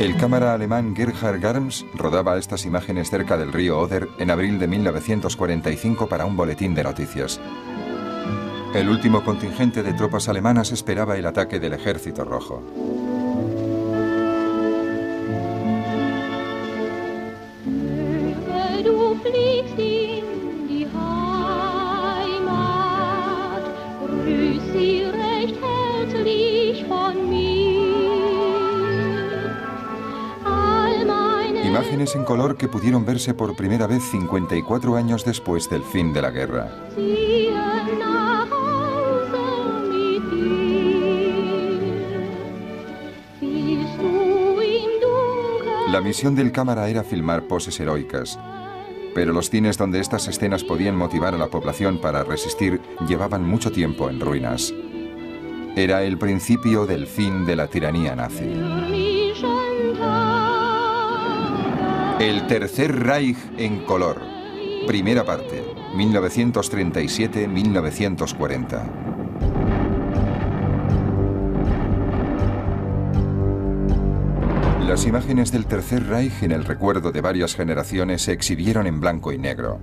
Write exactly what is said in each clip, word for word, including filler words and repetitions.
El cámara alemán Gerhard Garms rodaba estas imágenes cerca del río Oder en abril de mil novecientos cuarenta y cinco para un boletín de noticias. El último contingente de tropas alemanas esperaba el ataque del Ejército Rojo. Imágenes en color que pudieron verse por primera vez cincuenta y cuatro años después del fin de la guerra. La misión del cámara era filmar poses heroicas, pero los cines donde estas escenas podían motivar a la población para resistir llevaban mucho tiempo en ruinas. Era el principio del fin de la tiranía nazi. El Tercer Reich en color. Primera parte, mil novecientos treinta y siete a mil novecientos cuarenta. Las imágenes del Tercer Reich en el recuerdo de varias generaciones se exhibieron en blanco y negro.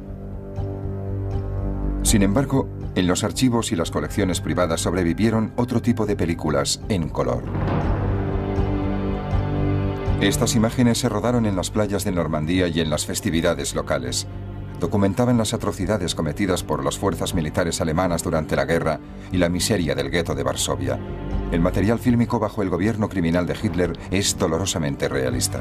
Sin embargo, en los archivos y las colecciones privadas sobrevivieron otro tipo de películas en color. Estas imágenes se rodaron en las playas de Normandía y en las festividades locales. Documentaban las atrocidades cometidas por las fuerzas militares alemanas durante la guerra y la miseria del gueto de Varsovia. El material fílmico bajo el gobierno criminal de Hitler es dolorosamente realista.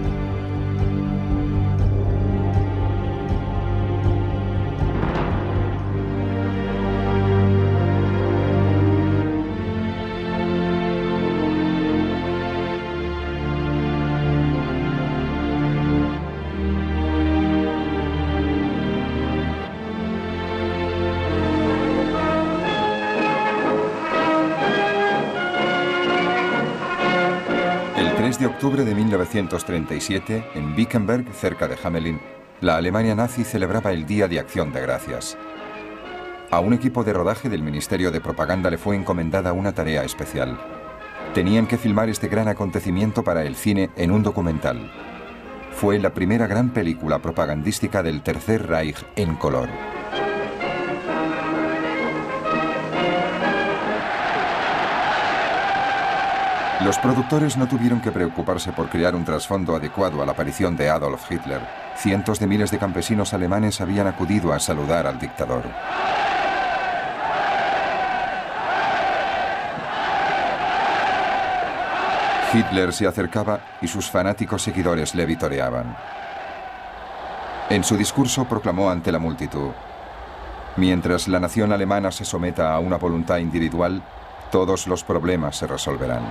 De octubre de mil novecientos treinta y siete, en Wickenberg, cerca de Hamelin, la Alemania nazi celebraba el Día de Acción de Gracias. A un equipo de rodaje del Ministerio de Propaganda le fue encomendada una tarea especial. Tenían que filmar este gran acontecimiento para el cine en un documental. Fue la primera gran película propagandística del Tercer Reich en color. Los productores no tuvieron que preocuparse por crear un trasfondo adecuado a la aparición de Adolf Hitler. Cientos de miles de campesinos alemanes habían acudido a saludar al dictador. Hitler se acercaba y sus fanáticos seguidores le vitoreaban. En su discurso proclamó ante la multitud: mientras la nación alemana se someta a una voluntad individual, todos los problemas se resolverán.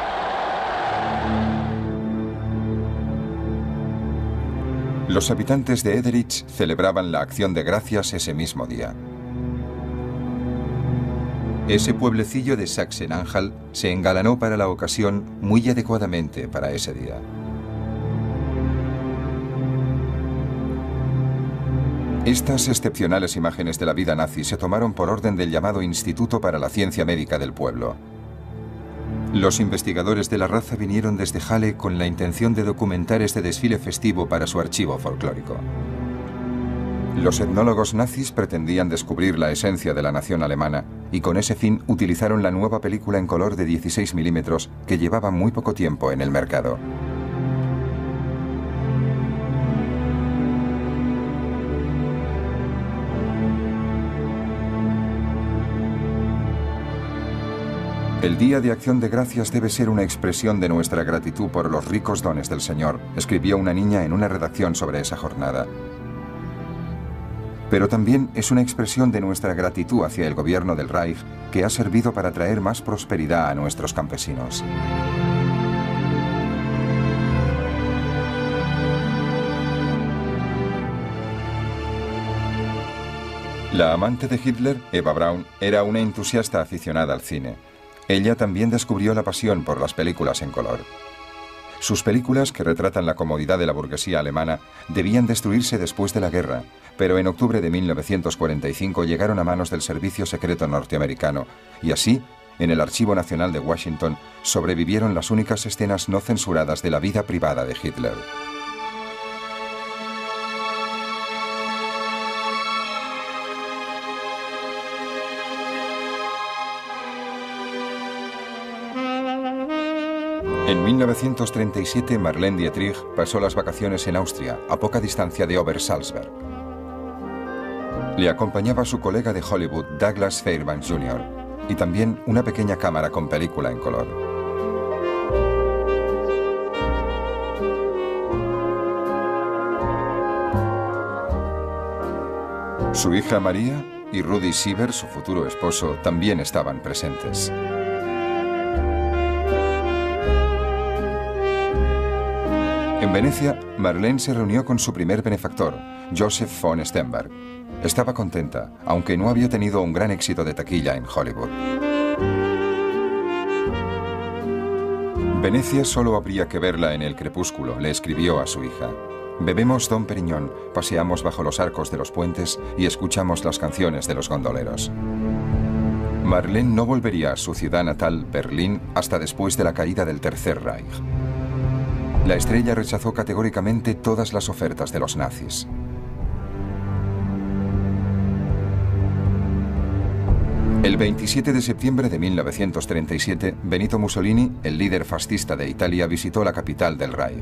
Los habitantes de Ederich celebraban la Acción de Gracias ese mismo día. Ese pueblecillo de Sachsen-Anhalt se engalanó para la ocasión muy adecuadamente para ese día. Estas excepcionales imágenes de la vida nazi se tomaron por orden del llamado Instituto para la Ciencia Médica del pueblo. Los investigadores de la raza vinieron desde Halle con la intención de documentar este desfile festivo para su archivo folclórico. Los etnólogos nazis pretendían descubrir la esencia de la nación alemana y con ese fin utilizaron la nueva película en color de dieciséis milímetros que llevaba muy poco tiempo en el mercado. El Día de Acción de Gracias debe ser una expresión de nuestra gratitud por los ricos dones del Señor, escribió una niña en una redacción sobre esa jornada. Pero también es una expresión de nuestra gratitud hacia el gobierno del Reich, que ha servido para traer más prosperidad a nuestros campesinos. La amante de Hitler, Eva Braun, era una entusiasta aficionada al cine. Ella también descubrió la pasión por las películas en color. Sus películas, que retratan la comodidad de la burguesía alemana, debían destruirse después de la guerra, pero en octubre de mil novecientos cuarenta y cinco llegaron a manos del servicio secreto norteamericano, y así en el Archivo Nacional de Washington, sobrevivieron las únicas escenas no censuradas de la vida privada de Hitler. En mil novecientos treinta y siete, Marlene Dietrich pasó las vacaciones en Austria, a poca distancia de Obersalzberg. Le acompañaba su colega de Hollywood, Douglas Fairbanks junior, y también una pequeña cámara con película en color. Su hija María y Rudy Sieber, su futuro esposo, también estaban presentes. En Venecia, Marlene se reunió con su primer benefactor, Joseph von Stenberg. Estaba contenta, aunque no había tenido un gran éxito de taquilla en Hollywood. Venecia solo habría que verla en el crepúsculo, le escribió a su hija. Bebemos Dom Perignon, paseamos bajo los arcos de los puentes y escuchamos las canciones de los gondoleros. Marlene no volvería a su ciudad natal, Berlín, hasta después de la caída del Tercer Reich. La estrella rechazó categóricamente todas las ofertas de los nazis. El veintisiete de septiembre de mil novecientos treinta y siete, Benito Mussolini, el líder fascista de Italia, visitó la capital del Reich.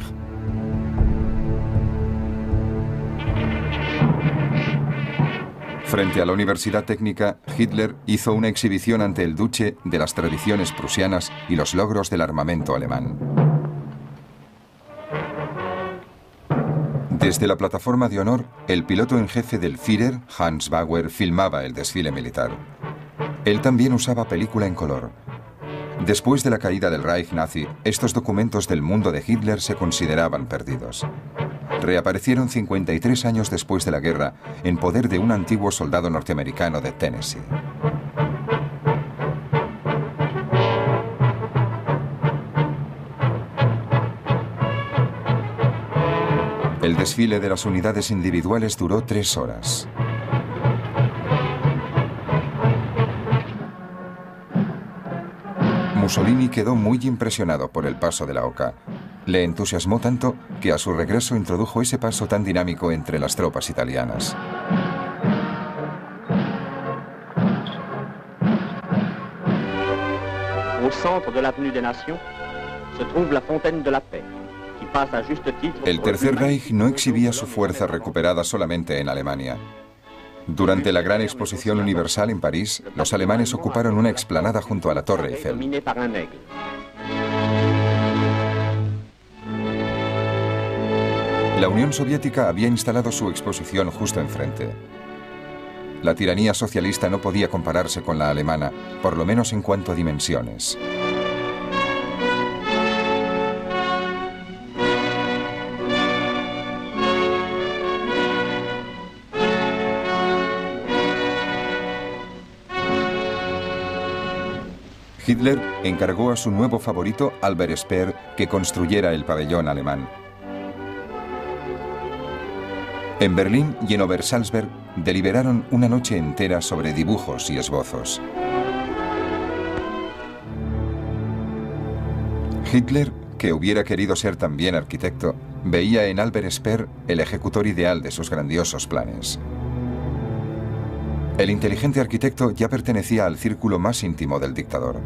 Frente a la Universidad Técnica, Hitler hizo una exhibición ante el duce de las tradiciones prusianas y los logros del armamento alemán. Desde la plataforma de honor, el piloto en jefe del Führer, Hans Bauer, filmaba el desfile militar. Él también usaba película en color. Después de la caída del Reich nazi, estos documentos del mundo de Hitler se consideraban perdidos. Reaparecieron cincuenta y tres años después de la guerra, en poder de un antiguo soldado norteamericano de Tennessee. El desfile de las unidades individuales duró tres horas. Mussolini quedó muy impresionado por el paso de la Oca. Le entusiasmó tanto que a su regreso introdujo ese paso tan dinámico entre las tropas italianas. Au centre de l'avenue des Nations se trouve la Fontaine de la Paix. El Tercer Reich no exhibía su fuerza recuperada solamente en Alemania. Durante la Gran Exposición Universal en París, los alemanes ocuparon una explanada junto a la Torre Eiffel. La Unión Soviética había instalado su exposición justo enfrente. La tiranía socialista no podía compararse con la alemana, por lo menos en cuanto a dimensiones. Hitler encargó a su nuevo favorito, Albert Speer, que construyera el pabellón alemán. En Berlín y en Obersalzberg deliberaron una noche entera sobre dibujos y esbozos. Hitler, que hubiera querido ser también arquitecto, veía en Albert Speer el ejecutor ideal de sus grandiosos planes. El inteligente arquitecto ya pertenecía al círculo más íntimo del dictador.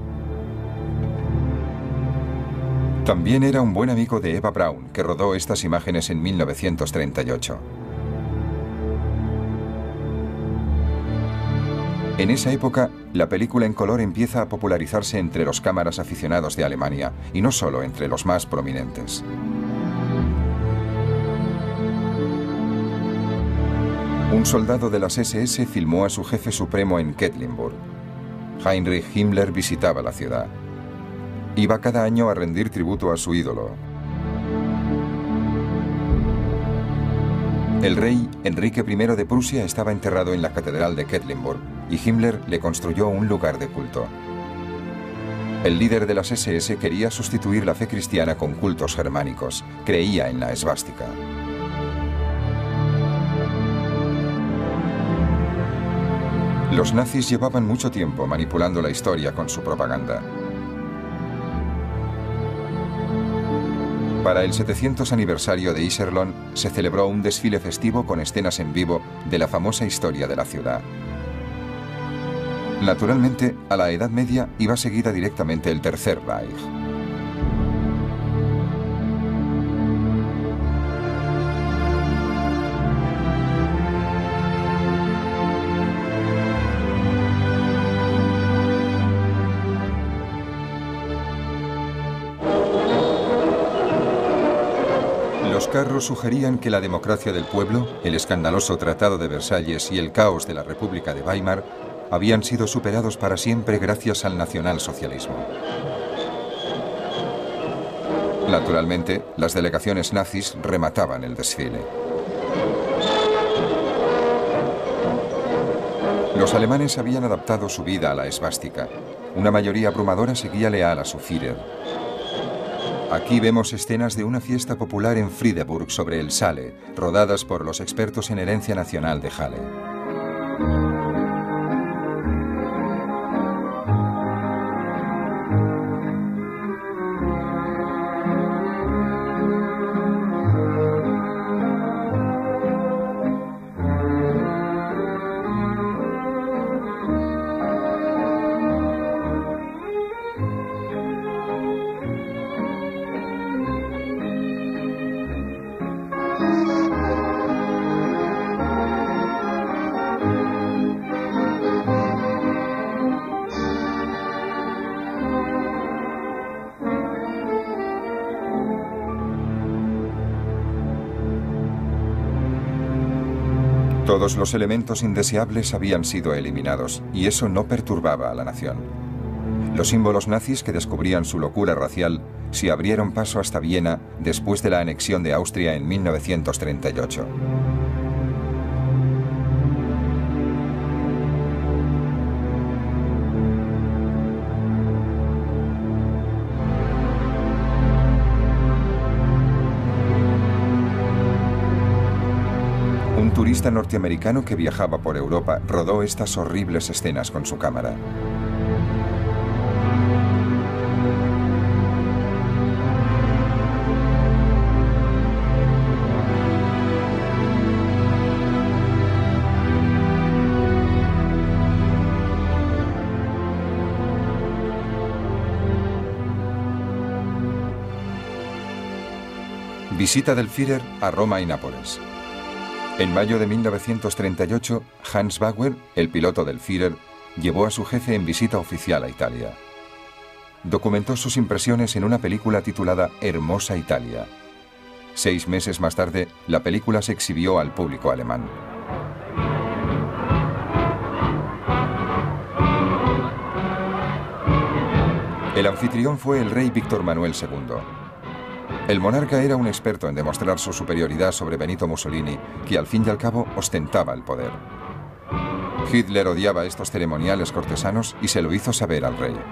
También era un buen amigo de Eva Braun, que rodó estas imágenes en mil novecientos treinta y ocho. En esa época, la película en color empieza a popularizarse entre los cámaras aficionados de Alemania, y no solo entre los más prominentes. Un soldado de las ese ese filmó a su jefe supremo en Quedlinburg. Heinrich Himmler visitaba la ciudad. Iba cada año a rendir tributo a su ídolo. El rey Enrique primero de Prusia estaba enterrado en la catedral de Quedlinburg y Himmler le construyó un lugar de culto. El líder de las ese ese quería sustituir la fe cristiana con cultos germánicos. Creía en la esvástica. Los nazis llevaban mucho tiempo manipulando la historia con su propaganda. Para el setecientos aniversario de Iserlohn se celebró un desfile festivo con escenas en vivo de la famosa historia de la ciudad. Naturalmente, a la Edad Media iba seguida directamente el Tercer Reich. Los carros sugerían que la democracia del pueblo, el escandaloso Tratado de Versalles y el caos de la República de Weimar habían sido superados para siempre gracias al nacionalsocialismo. Naturalmente, las delegaciones nazis remataban el desfile. Los alemanes habían adaptado su vida a la esvástica. Una mayoría abrumadora seguía leal a su Führer. Aquí vemos escenas de una fiesta popular en Friedeburg sobre el Saale, rodadas por los expertos en herencia nacional de Halle. Todos los elementos indeseables habían sido eliminados, y eso no perturbaba a la nación. Los símbolos nazis que descubrían su locura racial se abrieron paso hasta Viena después de la anexión de Austria en mil novecientos treinta y ocho. Un turista norteamericano que viajaba por Europa rodó estas horribles escenas con su cámara. Visita del Führer a Roma y Nápoles. En mayo de mil novecientos treinta y ocho, Hans Bauer, el piloto del Führer, llevó a su jefe en visita oficial a Italia. Documentó sus impresiones en una película titulada Hermosa Italia. Seis meses más tarde, la película se exhibió al público alemán. El anfitrión fue el rey Víctor Manuel segundo. El monarca era un experto en demostrar su superioridad sobre Benito Mussolini, que al fin y al cabo ostentaba el poder. Hitler odiaba estos ceremoniales cortesanos y se lo hizo saber al rey.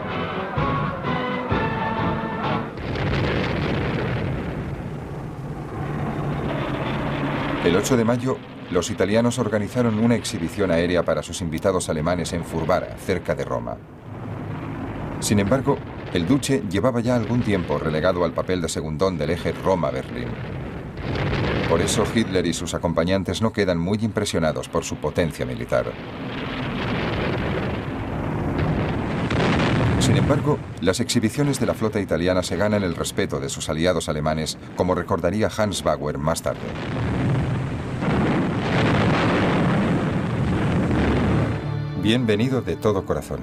El ocho de mayo, los italianos organizaron una exhibición aérea para sus invitados alemanes en Furbara, cerca de Roma. Sin embargo, el duce llevaba ya algún tiempo relegado al papel de segundón del eje Roma-Berlín. Por eso Hitler y sus acompañantes no quedan muy impresionados por su potencia militar. Sin embargo, las exhibiciones de la flota italiana se ganan el respeto de sus aliados alemanes, como recordaría Hans Bauer más tarde. Bienvenido de todo corazón.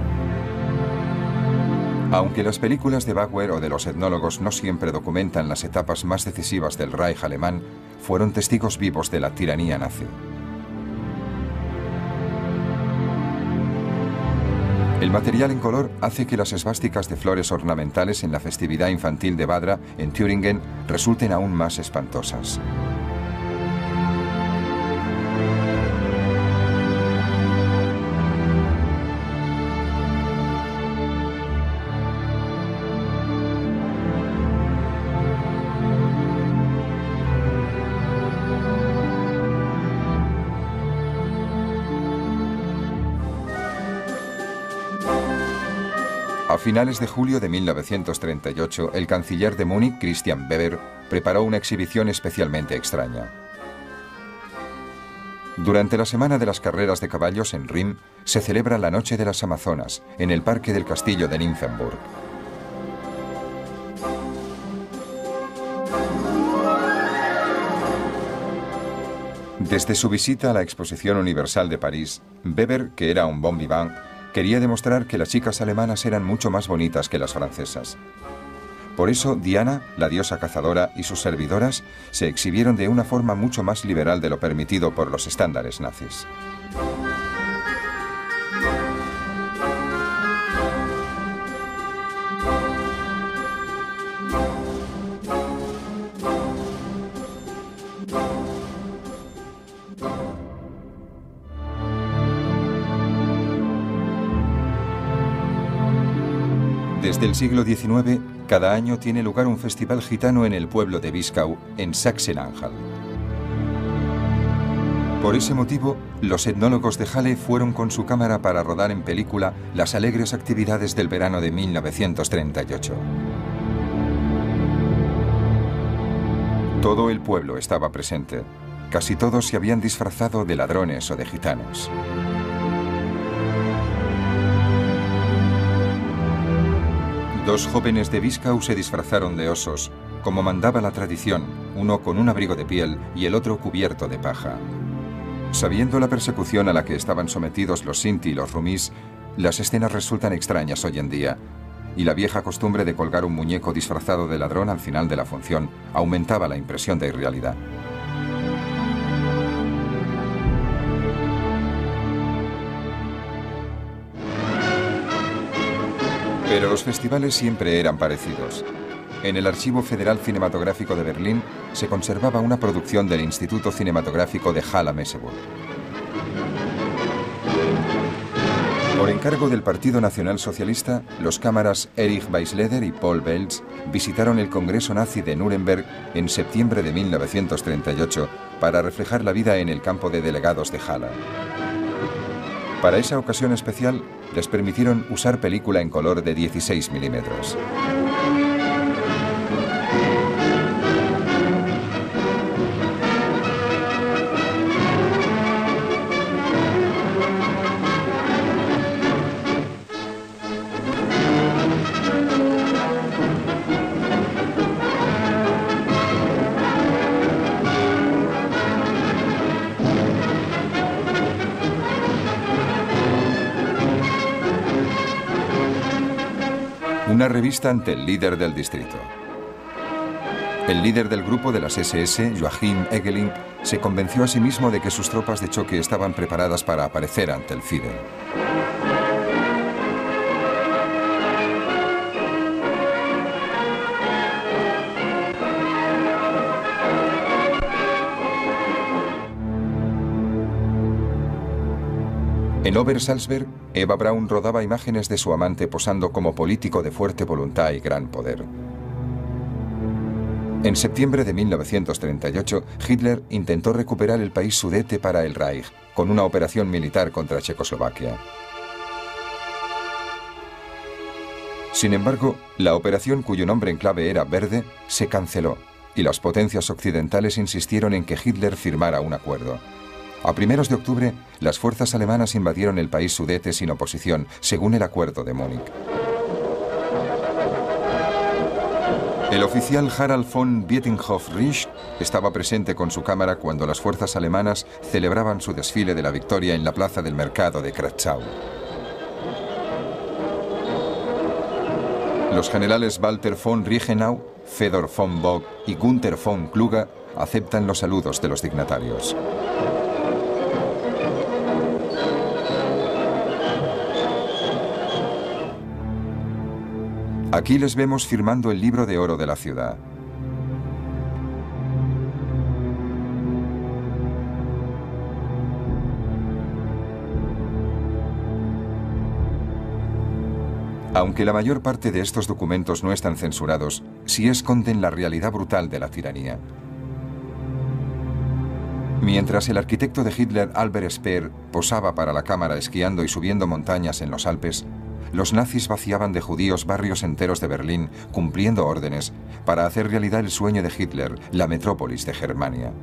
Aunque las películas de Bauer o de los etnólogos no siempre documentan las etapas más decisivas del Reich alemán, fueron testigos vivos de la tiranía nazi. El material en color hace que las esvásticas de flores ornamentales en la festividad infantil de Badra, en Thüringen, resulten aún más espantosas. A finales de julio de mil novecientos treinta y ocho, el canciller de Múnich, Christian Weber, preparó una exhibición especialmente extraña. Durante la semana de las carreras de caballos en Rhin, se celebra la Noche de las Amazonas, en el parque del castillo de Nymphenburg. Desde su visita a la Exposición Universal de París, Weber, que era un bon vivant, quería demostrar que las chicas alemanas eran mucho más bonitas que las francesas. Por eso, Diana, la diosa cazadora, y sus servidoras se exhibieron de una forma mucho más liberal de lo permitido por los estándares nazis. Desde el siglo diecinueve, cada año tiene lugar un festival gitano en el pueblo de Wischau, en Sachsen-Anhalt. Por ese motivo, los etnólogos de Halle fueron con su cámara para rodar en película las alegres actividades del verano de mil novecientos treinta y ocho. Todo el pueblo estaba presente. Casi todos se habían disfrazado de ladrones o de gitanos. Dos jóvenes de Wischau se disfrazaron de osos, como mandaba la tradición, uno con un abrigo de piel y el otro cubierto de paja. Sabiendo la persecución a la que estaban sometidos los Sinti y los Rumís, las escenas resultan extrañas hoy en día, y la vieja costumbre de colgar un muñeco disfrazado de ladrón al final de la función aumentaba la impresión de irrealidad. Pero los festivales siempre eran parecidos. En el Archivo Federal Cinematográfico de Berlín se conservaba una producción del Instituto Cinematográfico de Halle-Merseburg. Por encargo del Partido Nacional Socialista, los cámaras Erich Weisleder y Paul Welz visitaron el Congreso Nazi de Nuremberg en septiembre de mil novecientos treinta y ocho para reflejar la vida en el campo de delegados de Halle. Para esa ocasión especial, les permitieron usar película en color de dieciséis milímetros. Una revista ante el líder del distrito. El líder del grupo de las ese ese, Joachim Egeling, se convenció a sí mismo de que sus tropas de choque estaban preparadas para aparecer ante el Führer. En Obersalzberg, Eva Braun rodaba imágenes de su amante posando como político de fuerte voluntad y gran poder. En septiembre de mil novecientos treinta y ocho, Hitler intentó recuperar el país Sudete para el Reich, con una operación militar contra Checoslovaquia. Sin embargo, la operación, cuyo nombre en clave era Verde, se canceló, y las potencias occidentales insistieron en que Hitler firmara un acuerdo. A primeros de octubre, las fuerzas alemanas invadieron el país Sudete sin oposición, según el Acuerdo de Múnich. El oficial Harald von Bietinghoff-Riesch estaba presente con su cámara cuando las fuerzas alemanas celebraban su desfile de la victoria en la plaza del mercado de Kratzau. Los generales Walter von Reichenau, Fedor von Bock y Gunther von Kluge aceptan los saludos de los dignatarios. Aquí les vemos firmando el libro de oro de la ciudad. Aunque la mayor parte de estos documentos no están censurados, sí esconden la realidad brutal de la tiranía. Mientras el arquitecto de Hitler, Albert Speer, posaba para la cámara esquiando y subiendo montañas en los Alpes, los nazis vaciaban de judíos barrios enteros de Berlín, cumpliendo órdenes para hacer realidad el sueño de Hitler, la metrópolis de Germania.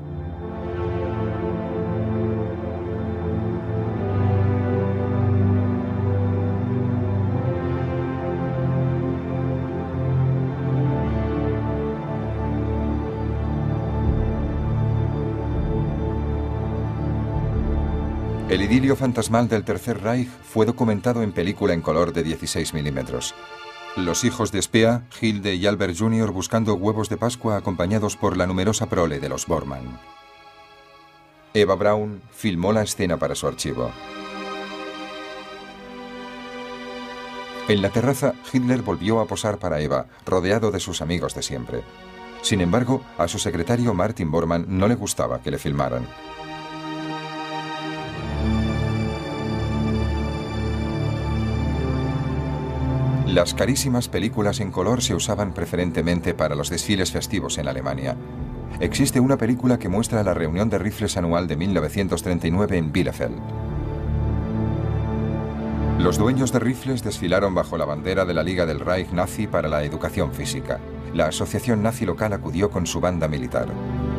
El idilio fantasmal del Tercer Reich fue documentado en película en color de dieciséis milímetros. Los hijos de Speer, Hilde y Albert junior buscando huevos de Pascua acompañados por la numerosa prole de los Bormann. Eva Braun filmó la escena para su archivo. En la terraza, Hitler volvió a posar para Eva, rodeado de sus amigos de siempre. Sin embargo, a su secretario Martin Bormann no le gustaba que le filmaran. Las carísimas películas en color se usaban preferentemente para los desfiles festivos en Alemania. Existe una película que muestra la reunión de rifles anual de mil novecientos treinta y nueve en Bielefeld. Los dueños de rifles desfilaron bajo la bandera de la Liga del Reich Nazi para la Educación Física. La asociación nazi local acudió con su banda militar.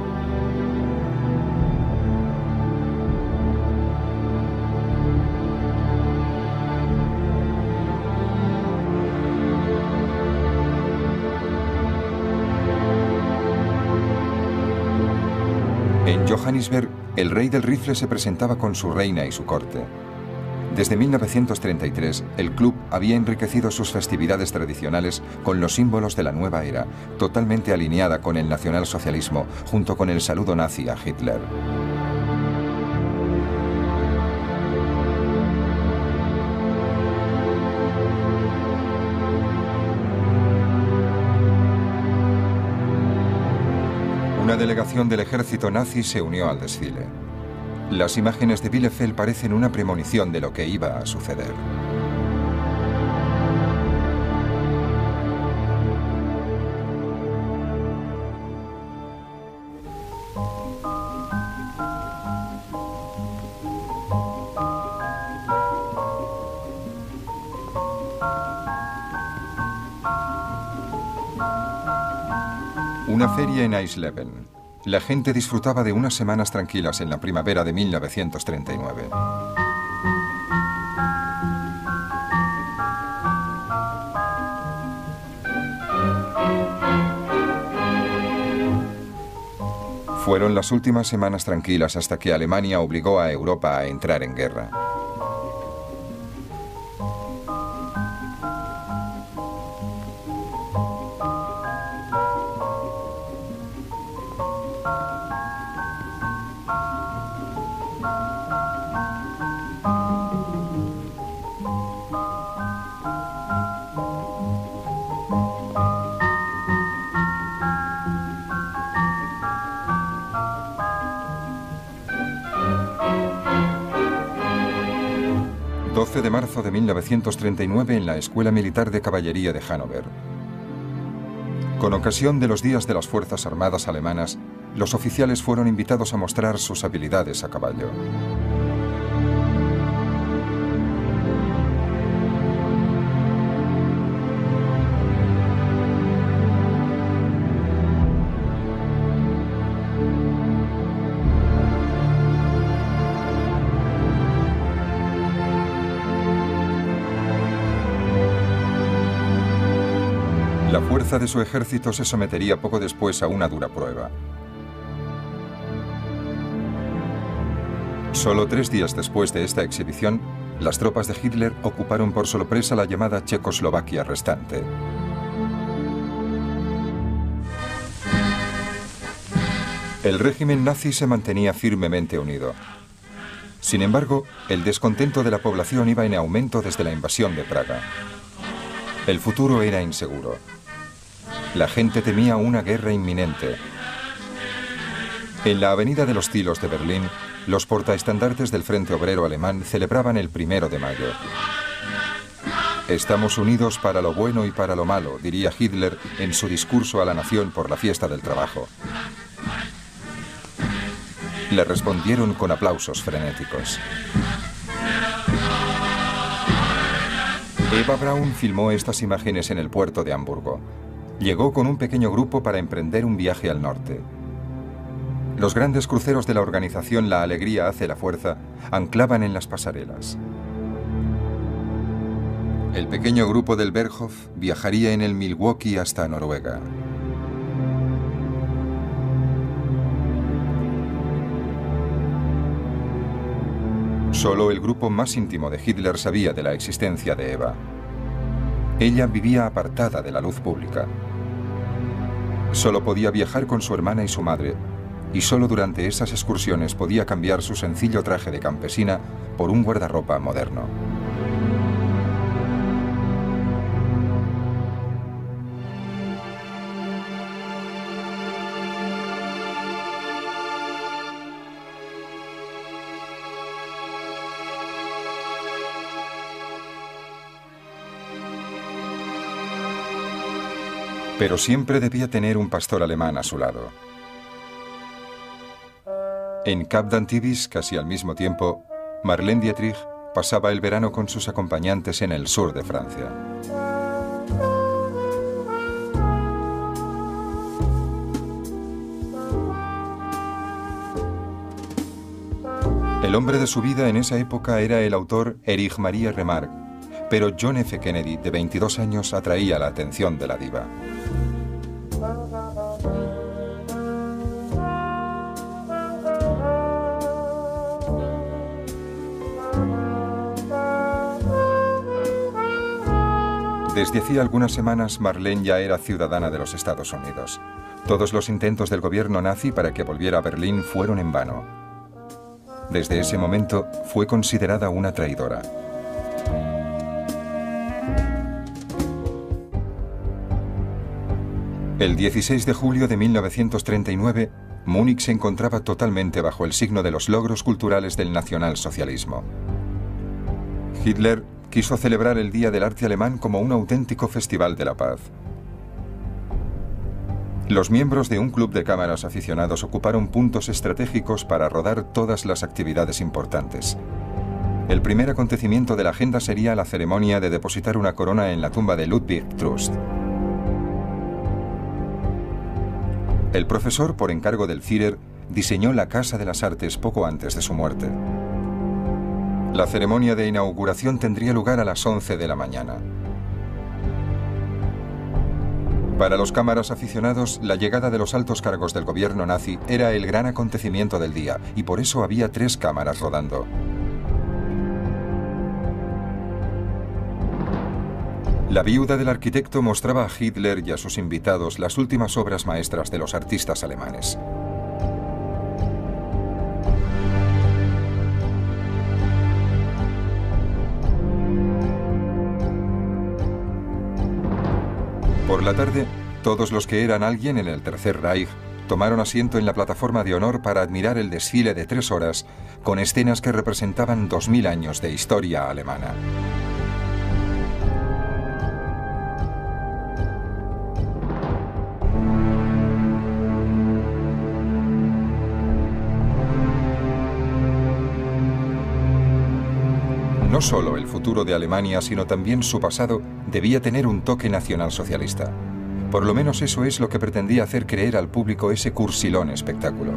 En Johannisberg, el rey del rifle se presentaba con su reina y su corte. Desde mil novecientos treinta y tres, el club había enriquecido sus festividades tradicionales con los símbolos de la nueva era, totalmente alineada con el nacionalsocialismo, junto con el saludo nazi a Hitler. Una delegación del ejército nazi se unió al desfile. Las imágenes de Bielefeld parecen una premonición de lo que iba a suceder. Una feria en Eisleben. La gente disfrutaba de unas semanas tranquilas en la primavera de mil novecientos treinta y nueve. Fueron las últimas semanas tranquilas hasta que Alemania obligó a Europa a entrar en guerra. doce de marzo de mil novecientos treinta y nueve en la Escuela Militar de Caballería de Hannover. Con ocasión de los días de las Fuerzas Armadas alemanas, los oficiales fueron invitados a mostrar sus habilidades a caballo. La fuerza de su ejército se sometería poco después a una dura prueba. Solo tres días después de esta exhibición, las tropas de Hitler ocuparon por sorpresa la llamada Checoslovaquia restante. El régimen nazi se mantenía firmemente unido. Sin embargo, el descontento de la población iba en aumento desde la invasión de Praga. El futuro era inseguro. La gente temía una guerra inminente. En la Avenida de los Tilos de Berlín, los portaestandartes del Frente Obrero Alemán celebraban el primero de mayo. Estamos unidos para lo bueno y para lo malo, diría Hitler en su discurso a la nación por la fiesta del trabajo. Le respondieron con aplausos frenéticos. Eva Braun filmó estas imágenes en el puerto de Hamburgo. Llegó con un pequeño grupo para emprender un viaje al norte. Los grandes cruceros de la organización La Alegría hace la fuerza anclaban en las pasarelas. El pequeño grupo del Berghof viajaría en el Milwaukee hasta Noruega. Solo el grupo más íntimo de Hitler sabía de la existencia de Eva. Ella vivía apartada de la luz pública. Solo podía viajar con su hermana y su madre, y solo durante esas excursiones podía cambiar su sencillo traje de campesina por un guardarropa moderno. Pero siempre debía tener un pastor alemán a su lado. En Cap d'Antibes, casi al mismo tiempo, Marlene Dietrich pasaba el verano con sus acompañantes en el sur de Francia. El hombre de su vida en esa época era el autor Erich Maria Remarque, pero John F. Kennedy, de veintidós años, atraía la atención de la diva. Desde hacía algunas semanas, Marlene ya era ciudadana de los Estados Unidos. Todos los intentos del gobierno nazi para que volviera a Berlín fueron en vano. Desde ese momento, fue considerada una traidora. El dieciséis de julio de mil novecientos treinta y nueve, Múnich se encontraba totalmente bajo el signo de los logros culturales del nacionalsocialismo. Hitler quiso celebrar el Día del Arte Alemán como un auténtico festival de la paz. Los miembros de un club de cámaras aficionados ocuparon puntos estratégicos para rodar todas las actividades importantes. El primer acontecimiento de la agenda sería la ceremonia de depositar una corona en la tumba de Ludwig Trust. El profesor, por encargo del Führer, diseñó la Casa de las Artes poco antes de su muerte. La ceremonia de inauguración tendría lugar a las once de la mañana. Para los cámaras aficionados, la llegada de los altos cargos del gobierno nazi era el gran acontecimiento del día, y por eso había tres cámaras rodando. La viuda del arquitecto mostraba a Hitler y a sus invitados las últimas obras maestras de los artistas alemanes. Por la tarde, todos los que eran alguien en el Tercer Reich tomaron asiento en la plataforma de honor para admirar el desfile de tres horas con escenas que representaban dos mil años de historia alemana. No solo el futuro de Alemania, sino también su pasado, debía tener un toque nacionalsocialista. Por lo menos eso es lo que pretendía hacer creer al público ese cursilón espectáculo.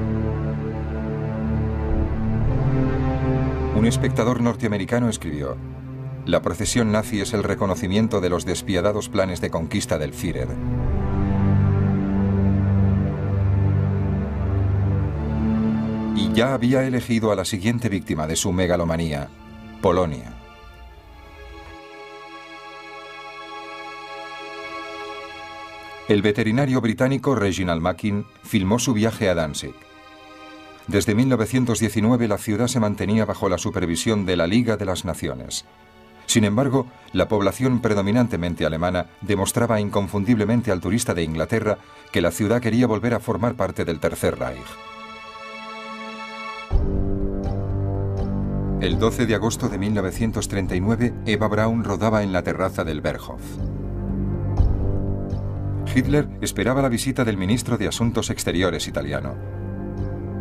Un espectador norteamericano escribió: "La procesión nazi es el reconocimiento de los despiadados planes de conquista del Führer". Y ya había elegido a la siguiente víctima de su megalomanía: Polonia. El veterinario británico Reginald Mackin filmó su viaje a Danzig. Desde mil novecientos diecinueve la ciudad se mantenía bajo la supervisión de la Liga de las Naciones. Sin embargo, la población predominantemente alemana demostraba inconfundiblemente al turista de Inglaterra que la ciudad quería volver a formar parte del Tercer Reich. El doce de agosto de mil novecientos treinta y nueve, Eva Braun rodaba en la terraza del Berghof. Hitler esperaba la visita del ministro de Asuntos Exteriores italiano.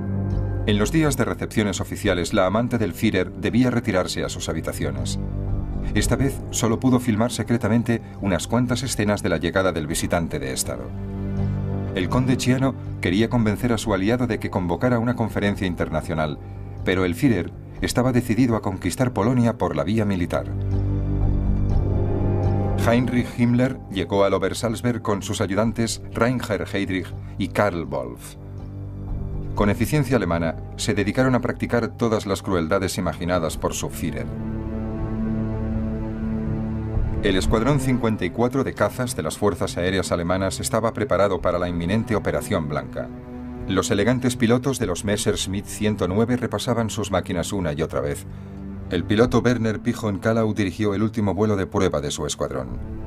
En los días de recepciones oficiales, la amante del Führer debía retirarse a sus habitaciones. Esta vez solo pudo filmar secretamente unas cuantas escenas de la llegada del visitante de Estado. El conde Chiano quería convencer a su aliado de que convocara una conferencia internacional, pero el Führer estaba decidido a conquistar Polonia por la vía militar. Heinrich Himmler llegó al Obersalzberg con sus ayudantes Reinhard Heydrich y Karl Wolff. Con eficiencia alemana, se dedicaron a practicar todas las crueldades imaginadas por su Führer. El Escuadrón cincuenta y cuatro de cazas de las Fuerzas Aéreas Alemanas estaba preparado para la inminente Operación Blanca. Los elegantes pilotos de los Messerschmitt ciento nueve repasaban sus máquinas una y otra vez. El piloto Werner Pichon-Kallau dirigió el último vuelo de prueba de su escuadrón.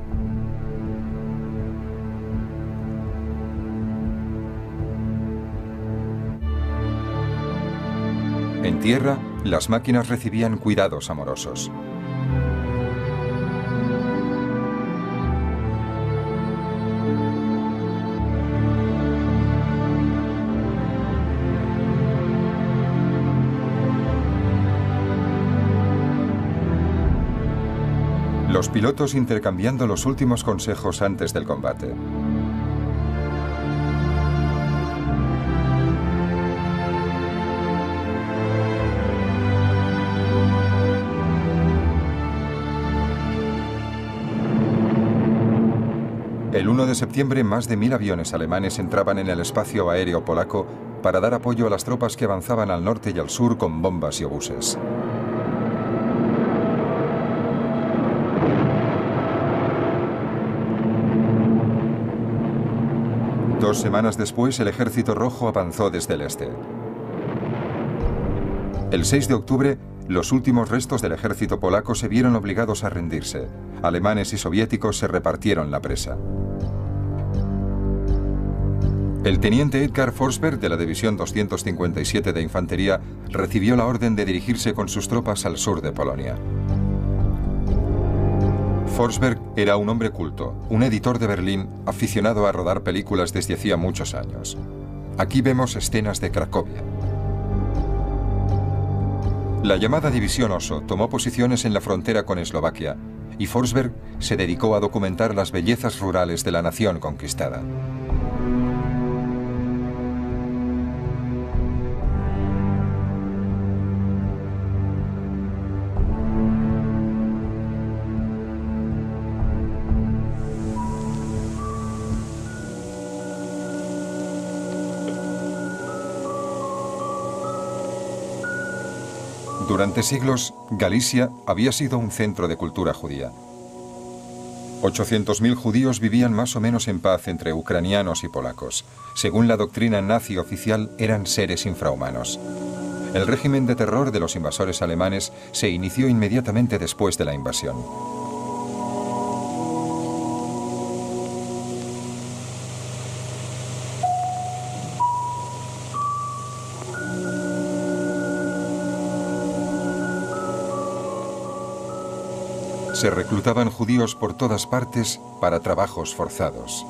En tierra, las máquinas recibían cuidados amorosos. Los pilotos intercambiando los últimos consejos antes del combate. El uno de septiembre, más de mil aviones alemanes entraban en el espacio aéreo polaco para dar apoyo a las tropas que avanzaban al norte y al sur con bombas y obuses. Dos semanas después, el Ejército Rojo avanzó desde el este. El seis de octubre, los últimos restos del ejército polaco se vieron obligados a rendirse. Alemanes y soviéticos se repartieron la presa. El teniente Edgar Forsberg, de la División doscientos cincuenta y siete de Infantería, recibió la orden de dirigirse con sus tropas al sur de Polonia. Forsberg era un hombre culto, un editor de Berlín aficionado a rodar películas desde hacía muchos años. Aquí vemos escenas de Cracovia. La llamada División Oso tomó posiciones en la frontera con Eslovaquia y Forsberg se dedicó a documentar las bellezas rurales de la nación conquistada. Durante siglos, Galicia había sido un centro de cultura judía. ochocientos mil judíos vivían más o menos en paz entre ucranianos y polacos. Según la doctrina nazi oficial, eran seres infrahumanos. El régimen de terror de los invasores alemanes se inició inmediatamente después de la invasión. Se reclutaban judíos por todas partes para trabajos forzados.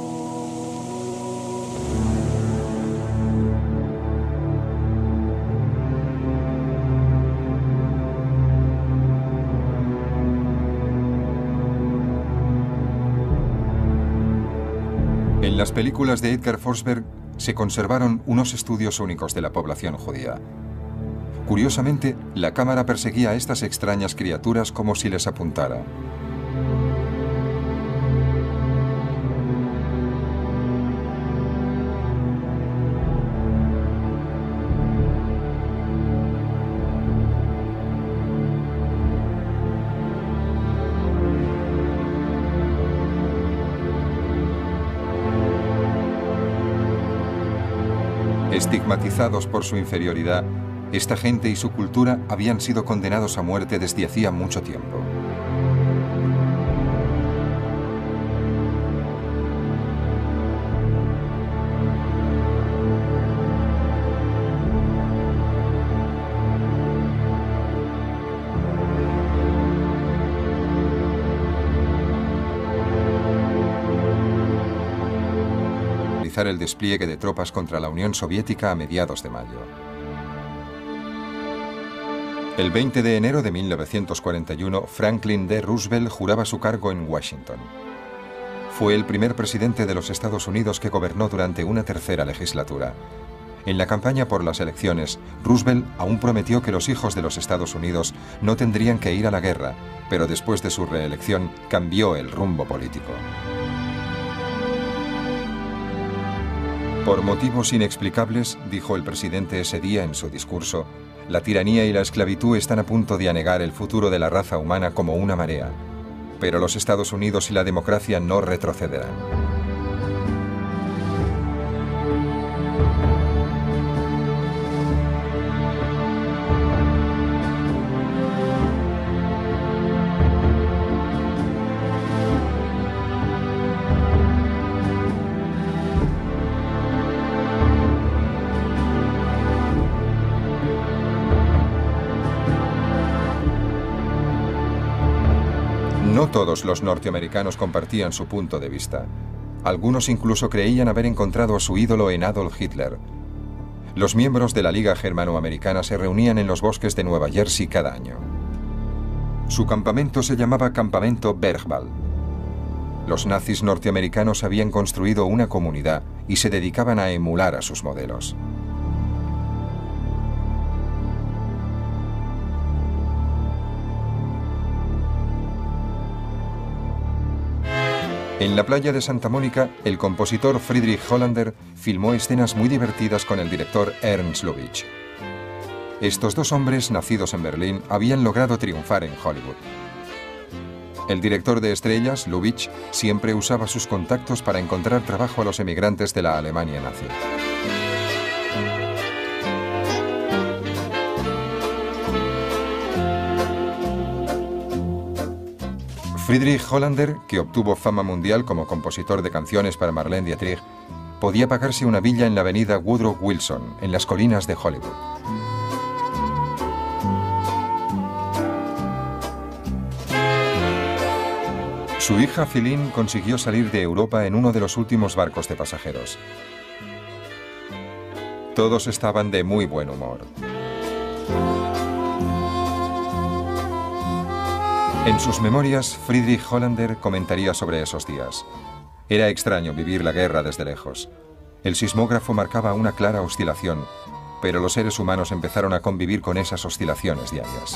En las películas de Edgar Forsberg se conservaron unos estudios únicos de la población judía. Curiosamente, la cámara perseguía a estas extrañas criaturas como si les apuntara. Estigmatizados por su inferioridad, esta gente y su cultura habían sido condenados a muerte desde hacía mucho tiempo. Realizar el despliegue de tropas contra la Unión Soviética a mediados de mayo. El veinte de enero de mil novecientos cuarenta y uno, Franklin D. Roosevelt juraba su cargo en Washington. Fue el primer presidente de los Estados Unidos que gobernó durante una tercera legislatura. En la campaña por las elecciones, Roosevelt aún prometió que los hijos de los Estados Unidos no tendrían que ir a la guerra, pero después de su reelección cambió el rumbo político. Por motivos inexplicables, dijo el presidente ese día en su discurso, la tiranía y la esclavitud están a punto de anegar el futuro de la raza humana como una marea, pero los Estados Unidos y la democracia no retrocederán. No todos los norteamericanos compartían su punto de vista. Algunos incluso creían haber encontrado a su ídolo en Adolf Hitler. Los miembros de la Liga Germanoamericana se reunían en los bosques de Nueva Jersey cada año. Su campamento se llamaba Campamento Bergwald. Los nazis norteamericanos habían construido una comunidad y se dedicaban a emular a sus modelos. En la playa de Santa Mónica, el compositor Friedrich Hollander filmó escenas muy divertidas con el director Ernst Lubitsch. Estos dos hombres, nacidos en Berlín, habían logrado triunfar en Hollywood. El director de estrellas, Lubitsch, siempre usaba sus contactos para encontrar trabajo a los emigrantes de la Alemania nazi. Friedrich Hollander, que obtuvo fama mundial como compositor de canciones para Marlene Dietrich, podía pagarse una villa en la avenida Woodrow Wilson, en las colinas de Hollywood. Su hija Philin consiguió salir de Europa en uno de los últimos barcos de pasajeros. Todos estaban de muy buen humor. En sus memorias, Friedrich Hollander comentaría sobre esos días. Era extraño vivir la guerra desde lejos. El sismógrafo marcaba una clara oscilación, pero los seres humanos empezaron a convivir con esas oscilaciones diarias.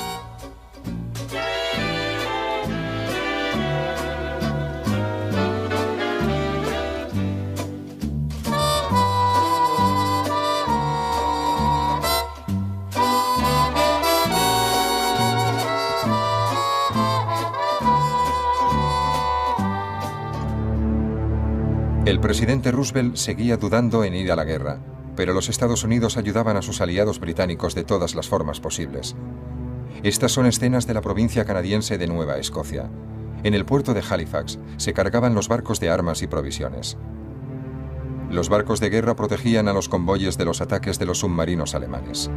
El presidente Roosevelt seguía dudando en ir a la guerra, pero los Estados Unidos ayudaban a sus aliados británicos de todas las formas posibles. Estas son escenas de la provincia canadiense de Nueva Escocia. En el puerto de Halifax se cargaban los barcos de armas y provisiones. Los barcos de guerra protegían a los convoyes de los ataques de los submarinos alemanes.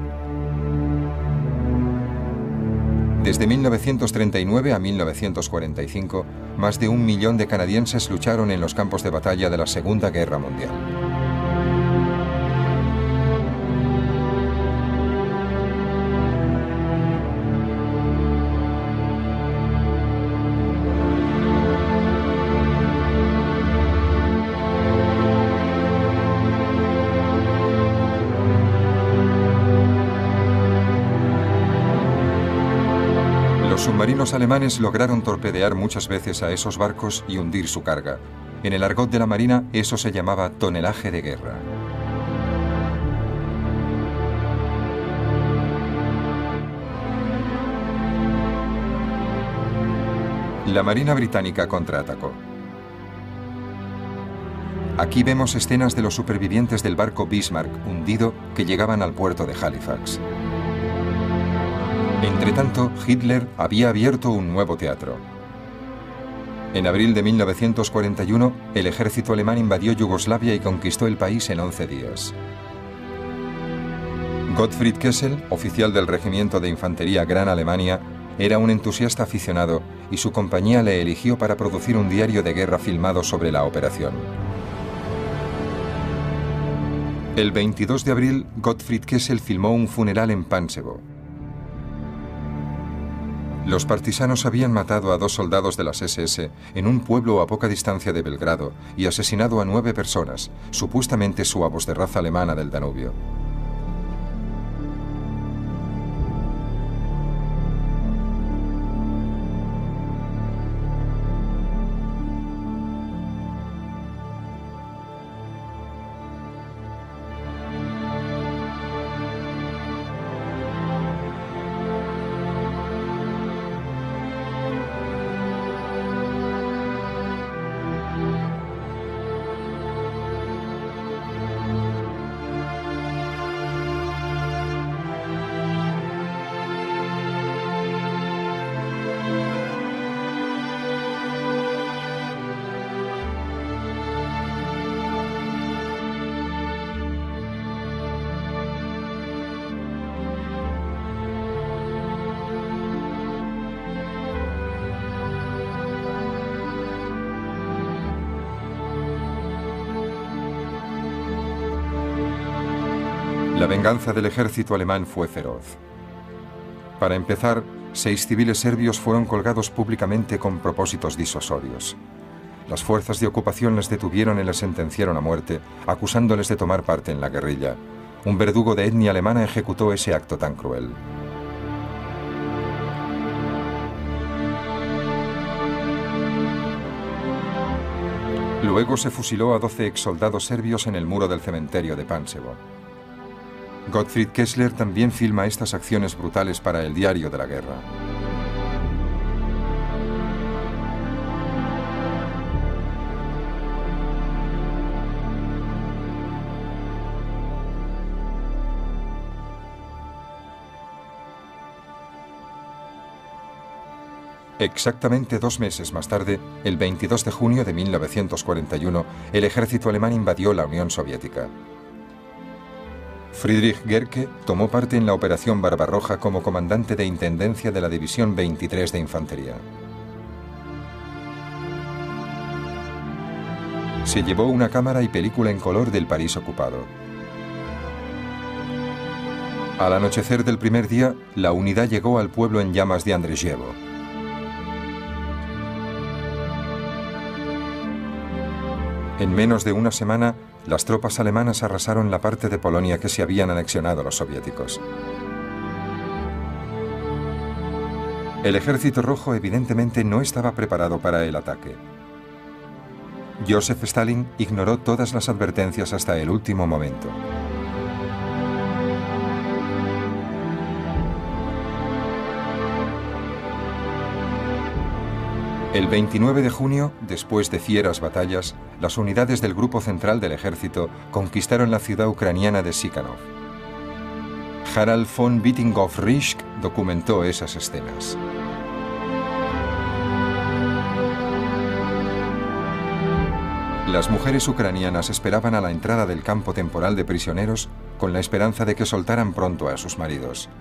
Desde mil novecientos treinta y nueve a mil novecientos cuarenta y cinco, más de un millón de canadienses lucharon en los campos de batalla de la Segunda Guerra Mundial. Los submarinos alemanes lograron torpedear muchas veces a esos barcos y hundir su carga. En el argot de la Marina, eso se llamaba tonelaje de guerra. La Marina británica contraatacó. Aquí vemos escenas de los supervivientes del barco Bismarck hundido que llegaban al puerto de Halifax. Entretanto, Hitler había abierto un nuevo teatro. En abril de mil novecientos cuarenta y uno, el ejército alemán invadió Yugoslavia y conquistó el país en once días. Gottfried Kessel, oficial del Regimiento de Infantería Gran Alemania, era un entusiasta aficionado y su compañía le eligió para producir un diario de guerra filmado sobre la operación. El veintidós de abril, Gottfried Kessel filmó un funeral en Pančevo. Los partisanos habían matado a dos soldados de las ese ese en un pueblo a poca distancia de Belgrado y asesinado a nueve personas, supuestamente suabos de raza alemana del Danubio. La venganza del ejército alemán fue feroz. Para empezar, seis civiles serbios fueron colgados públicamente con propósitos disuasorios. Las fuerzas de ocupación les detuvieron y les sentenciaron a muerte, acusándoles de tomar parte en la guerrilla. Un verdugo de etnia alemana ejecutó ese acto tan cruel. Luego se fusiló a doce exsoldados serbios en el muro del cementerio de Pančevo. Gottfried Kessler también filma estas acciones brutales para el Diario de la Guerra. Exactamente dos meses más tarde, el veintidós de junio de mil novecientos cuarenta y uno, el ejército alemán invadió la Unión Soviética. Friedrich Gerke tomó parte en la Operación Barbarroja como comandante de intendencia de la División veintitrés de Infantería. Se llevó una cámara y película en color del París ocupado. Al anochecer del primer día, la unidad llegó al pueblo en llamas de Andrzejevo. En menos de una semana, las tropas alemanas arrasaron la parte de Polonia que se habían anexionado los soviéticos. El Ejército Rojo evidentemente no estaba preparado para el ataque. Joseph Stalin ignoró todas las advertencias hasta el último momento. El veintinueve de junio, después de fieras batallas, las unidades del Grupo Central del Ejército conquistaron la ciudad ucraniana de Sikhanov. Harald von Wittinghoff-Risch documentó esas escenas. Las mujeres ucranianas esperaban a la entrada del campo temporal de prisioneros con la esperanza de que soltaran pronto a sus maridos.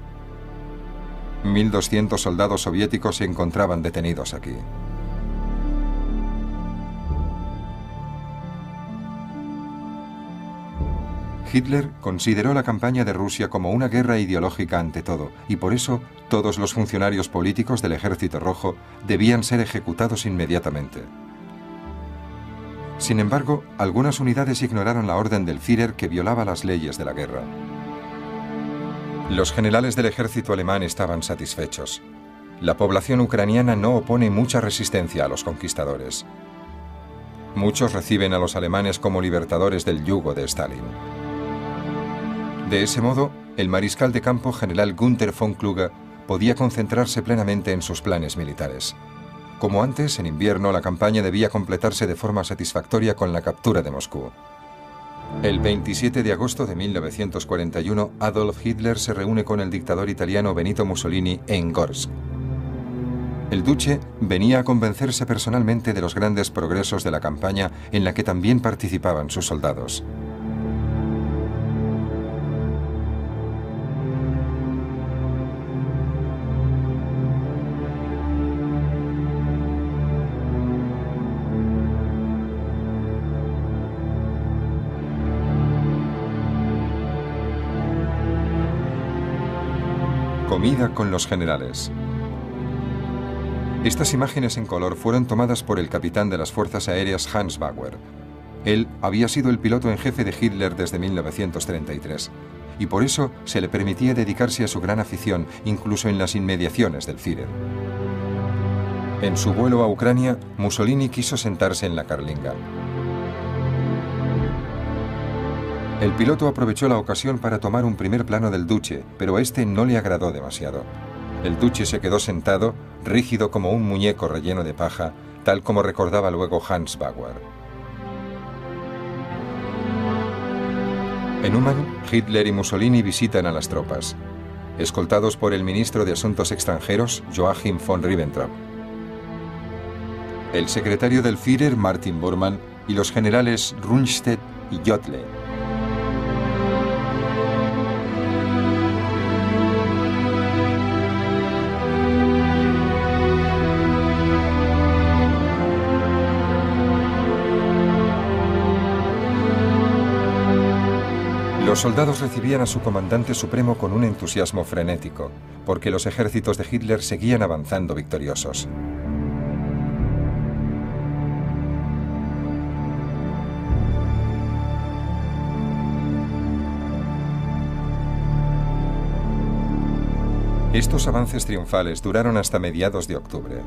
mil doscientos soldados soviéticos se encontraban detenidos aquí. Hitler consideró la campaña de Rusia como una guerra ideológica ante todo, y por eso todos los funcionarios políticos del Ejército Rojo debían ser ejecutados inmediatamente. Sin embargo, algunas unidades ignoraron la orden del Führer que violaba las leyes de la guerra. Los generales del ejército alemán estaban satisfechos. La población ucraniana no opone mucha resistencia a los conquistadores. Muchos reciben a los alemanes como libertadores del yugo de Stalin. De ese modo, el mariscal de campo general Günther von Kluge podía concentrarse plenamente en sus planes militares. Como antes, en invierno, la campaña debía completarse de forma satisfactoria con la captura de Moscú. El veintisiete de agosto de mil novecientos cuarenta y uno, Adolf Hitler se reúne con el dictador italiano Benito Mussolini en Gorsk. El duce venía a convencerse personalmente de los grandes progresos de la campaña en la que también participaban sus soldados. Comida con los generales. Estas imágenes en color fueron tomadas por el capitán de las Fuerzas Aéreas Hans Bauer. Él había sido el piloto en jefe de Hitler desde mil novecientos treinta y tres, y por eso se le permitía dedicarse a su gran afición, incluso en las inmediaciones del Führer. En su vuelo a Ucrania, Mussolini quiso sentarse en la carlinga. El piloto aprovechó la ocasión para tomar un primer plano del Duce, pero a este no le agradó demasiado. El Duce se quedó sentado, rígido como un muñeco relleno de paja, tal como recordaba luego Hans Bauer. En Uman, Hitler y Mussolini visitan a las tropas, escoltados por el ministro de Asuntos Extranjeros, Joachim von Ribbentrop, el secretario del Führer, Martin Bormann, y los generales Rundstedt y Jodl. Los soldados recibían a su comandante supremo con un entusiasmo frenético, porque los ejércitos de Hitler seguían avanzando victoriosos. Estos avances triunfales duraron hasta mediados de octubre.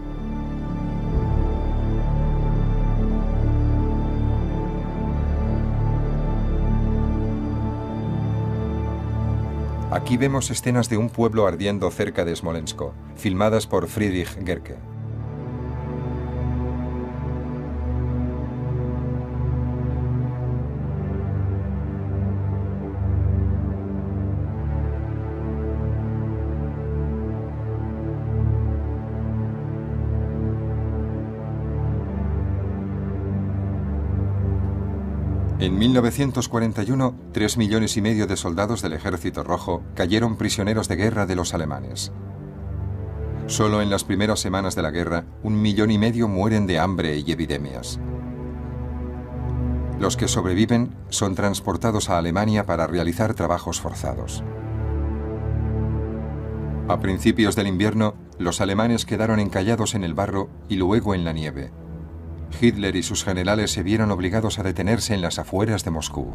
Aquí vemos escenas de un pueblo ardiendo cerca de Smolensk, filmadas por Friedrich Gerke. En mil novecientos cuarenta y uno, tres millones y medio de soldados del Ejército Rojo cayeron prisioneros de guerra de los alemanes. Solo en las primeras semanas de la guerra, un millón y medio mueren de hambre y epidemias. Los que sobreviven son transportados a Alemania para realizar trabajos forzados. A principios del invierno, los alemanes quedaron encallados en el barro y luego en la nieve. Hitler y sus generales se vieron obligados a detenerse en las afueras de Moscú.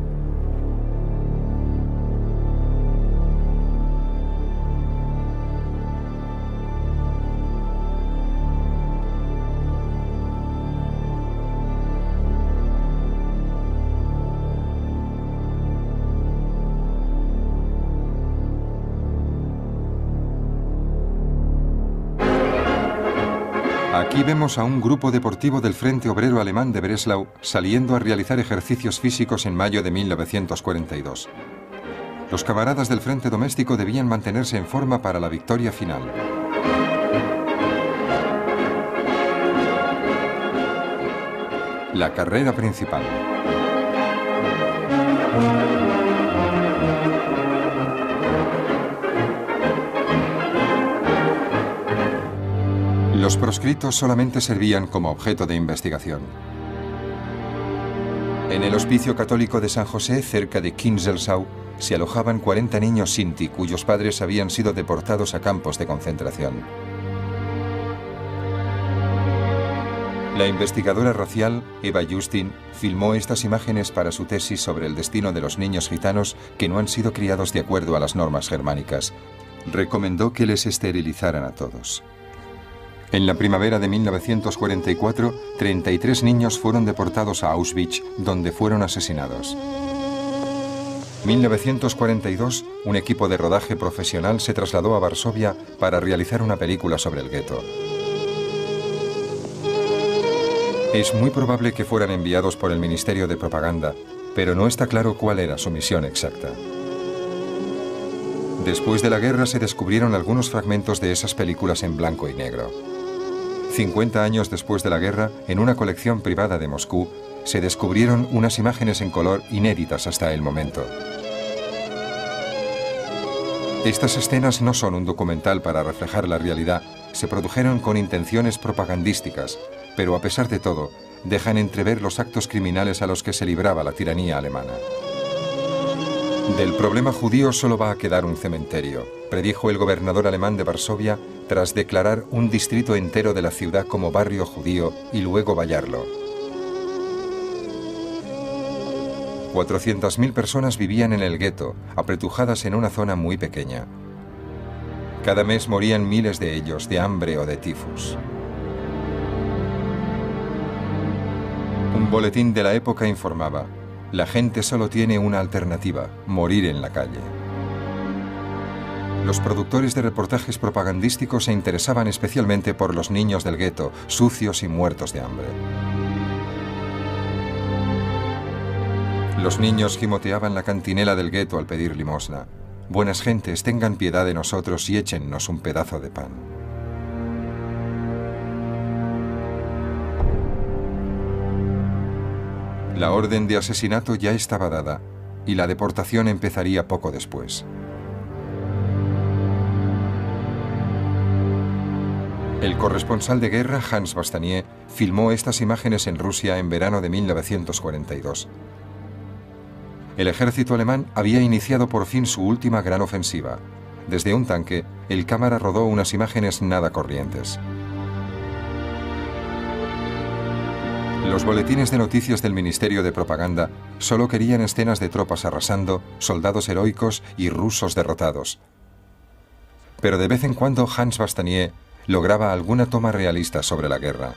Aquí vemos a un grupo deportivo del Frente Obrero Alemán de Breslau saliendo a realizar ejercicios físicos en mayo de mil novecientos cuarenta y dos. Los camaradas del Frente Doméstico debían mantenerse en forma para la victoria final. La carrera principal. Los proscritos solamente servían como objeto de investigación. En el Hospicio Católico de San José, cerca de Kinzelsau, se alojaban cuarenta niños Sinti cuyos padres habían sido deportados a campos de concentración. La investigadora racial, Eva Justin, filmó estas imágenes para su tesis sobre el destino de los niños gitanos que no han sido criados de acuerdo a las normas germánicas. Recomendó que les esterilizaran a todos. En la primavera de mil novecientos cuarenta y cuatro, treinta y tres niños fueron deportados a Auschwitz, donde fueron asesinados. mil novecientos cuarenta y dos, un equipo de rodaje profesional se trasladó a Varsovia para realizar una película sobre el gueto. Es muy probable que fueran enviados por el Ministerio de Propaganda, pero no está claro cuál era su misión exacta. Después de la guerra se descubrieron algunos fragmentos de esas películas en blanco y negro. cincuenta años después de la guerra, en una colección privada de Moscú, se descubrieron unas imágenes en color inéditas hasta el momento. Estas escenas no son un documental para reflejar la realidad, se produjeron con intenciones propagandísticas, pero a pesar de todo, dejan entrever los actos criminales a los que se libraba la tiranía alemana. Del problema judío solo va a quedar un cementerio, predijo el gobernador alemán de Varsovia tras declarar un distrito entero de la ciudad como barrio judío y luego vallarlo. cuatrocientas mil personas vivían en el gueto, apretujadas en una zona muy pequeña. Cada mes morían miles de ellos de hambre o de tifus. Un boletín de la época informaba: la gente solo tiene una alternativa, morir en la calle. Los productores de reportajes propagandísticos se interesaban especialmente por los niños del gueto, sucios y muertos de hambre. Los niños gimoteaban la cantinela del gueto al pedir limosna. Buenas gentes, tengan piedad de nosotros y échennos un pedazo de pan. La orden de asesinato ya estaba dada y la deportación empezaría poco después. El corresponsal de guerra Hans Bastanier filmó estas imágenes en Rusia en verano de mil novecientos cuarenta y dos. El ejército alemán había iniciado por fin su última gran ofensiva. Desde un tanque, el cámara rodó unas imágenes nada corrientes. Los boletines de noticias del Ministerio de Propaganda solo querían escenas de tropas arrasando, soldados heroicos y rusos derrotados. Pero de vez en cuando Hans Bastanier lograba alguna toma realista sobre la guerra.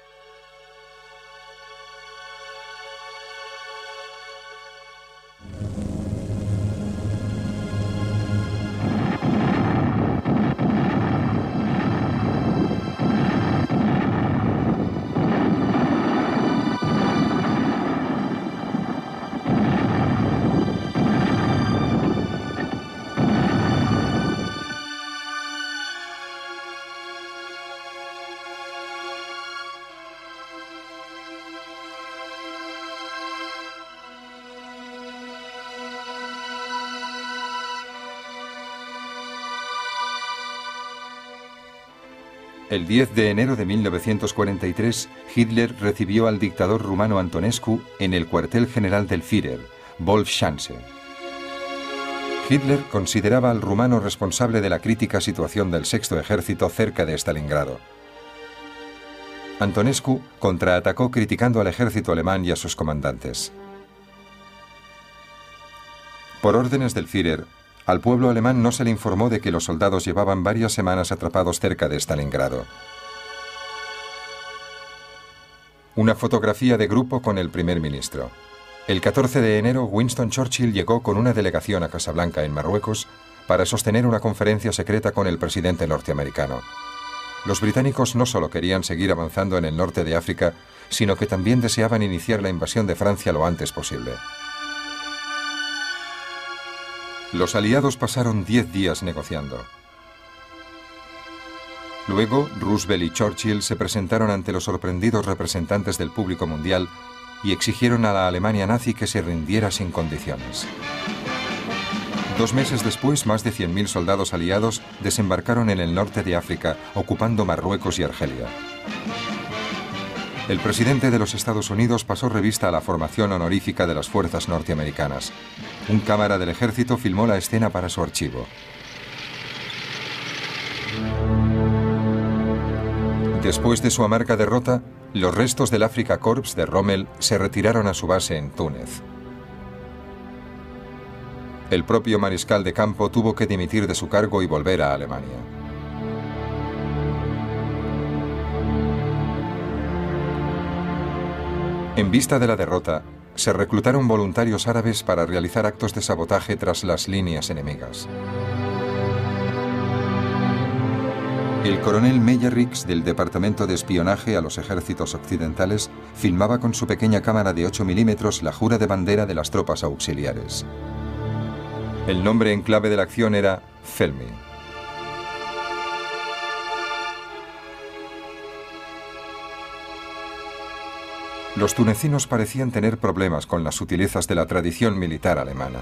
El diez de enero de mil novecientos cuarenta y tres, Hitler recibió al dictador rumano Antonescu en el cuartel general del Führer, Wolfschanze. Hitler consideraba al rumano responsable de la crítica situación del Sexto Ejército cerca de Stalingrado. Antonescu contraatacó criticando al ejército alemán y a sus comandantes. Por órdenes del Führer, al pueblo alemán no se le informó de que los soldados llevaban varias semanas atrapados cerca de Stalingrado. Una fotografía de grupo con el primer ministro. El catorce de enero, Winston Churchill llegó con una delegación a Casablanca, en Marruecos, para sostener una conferencia secreta con el presidente norteamericano. Los británicos no solo querían seguir avanzando en el norte de África, sino que también deseaban iniciar la invasión de Francia lo antes posible. Los aliados pasaron diez días negociando. Luego, Roosevelt y Churchill se presentaron ante los sorprendidos representantes del público mundial y exigieron a la Alemania nazi que se rindiera sin condiciones. Dos meses después, más de cien mil soldados aliados desembarcaron en el norte de África, ocupando Marruecos y Argelia. El presidente de los Estados Unidos pasó revista a la formación honorífica de las fuerzas norteamericanas. Un cámara del ejército filmó la escena para su archivo. Después de su amarga derrota, los restos del Afrika Korps de Rommel se retiraron a su base en Túnez. El propio mariscal de campo tuvo que dimitir de su cargo y volver a Alemania. En vista de la derrota, se reclutaron voluntarios árabes para realizar actos de sabotaje tras las líneas enemigas. El coronel Meyerix, del Departamento de Espionaje a los Ejércitos Occidentales, filmaba con su pequeña cámara de ocho milímetros la jura de bandera de las tropas auxiliares. El nombre en clave de la acción era Felmi. Los tunecinos parecían tener problemas con las sutilezas de la tradición militar alemana.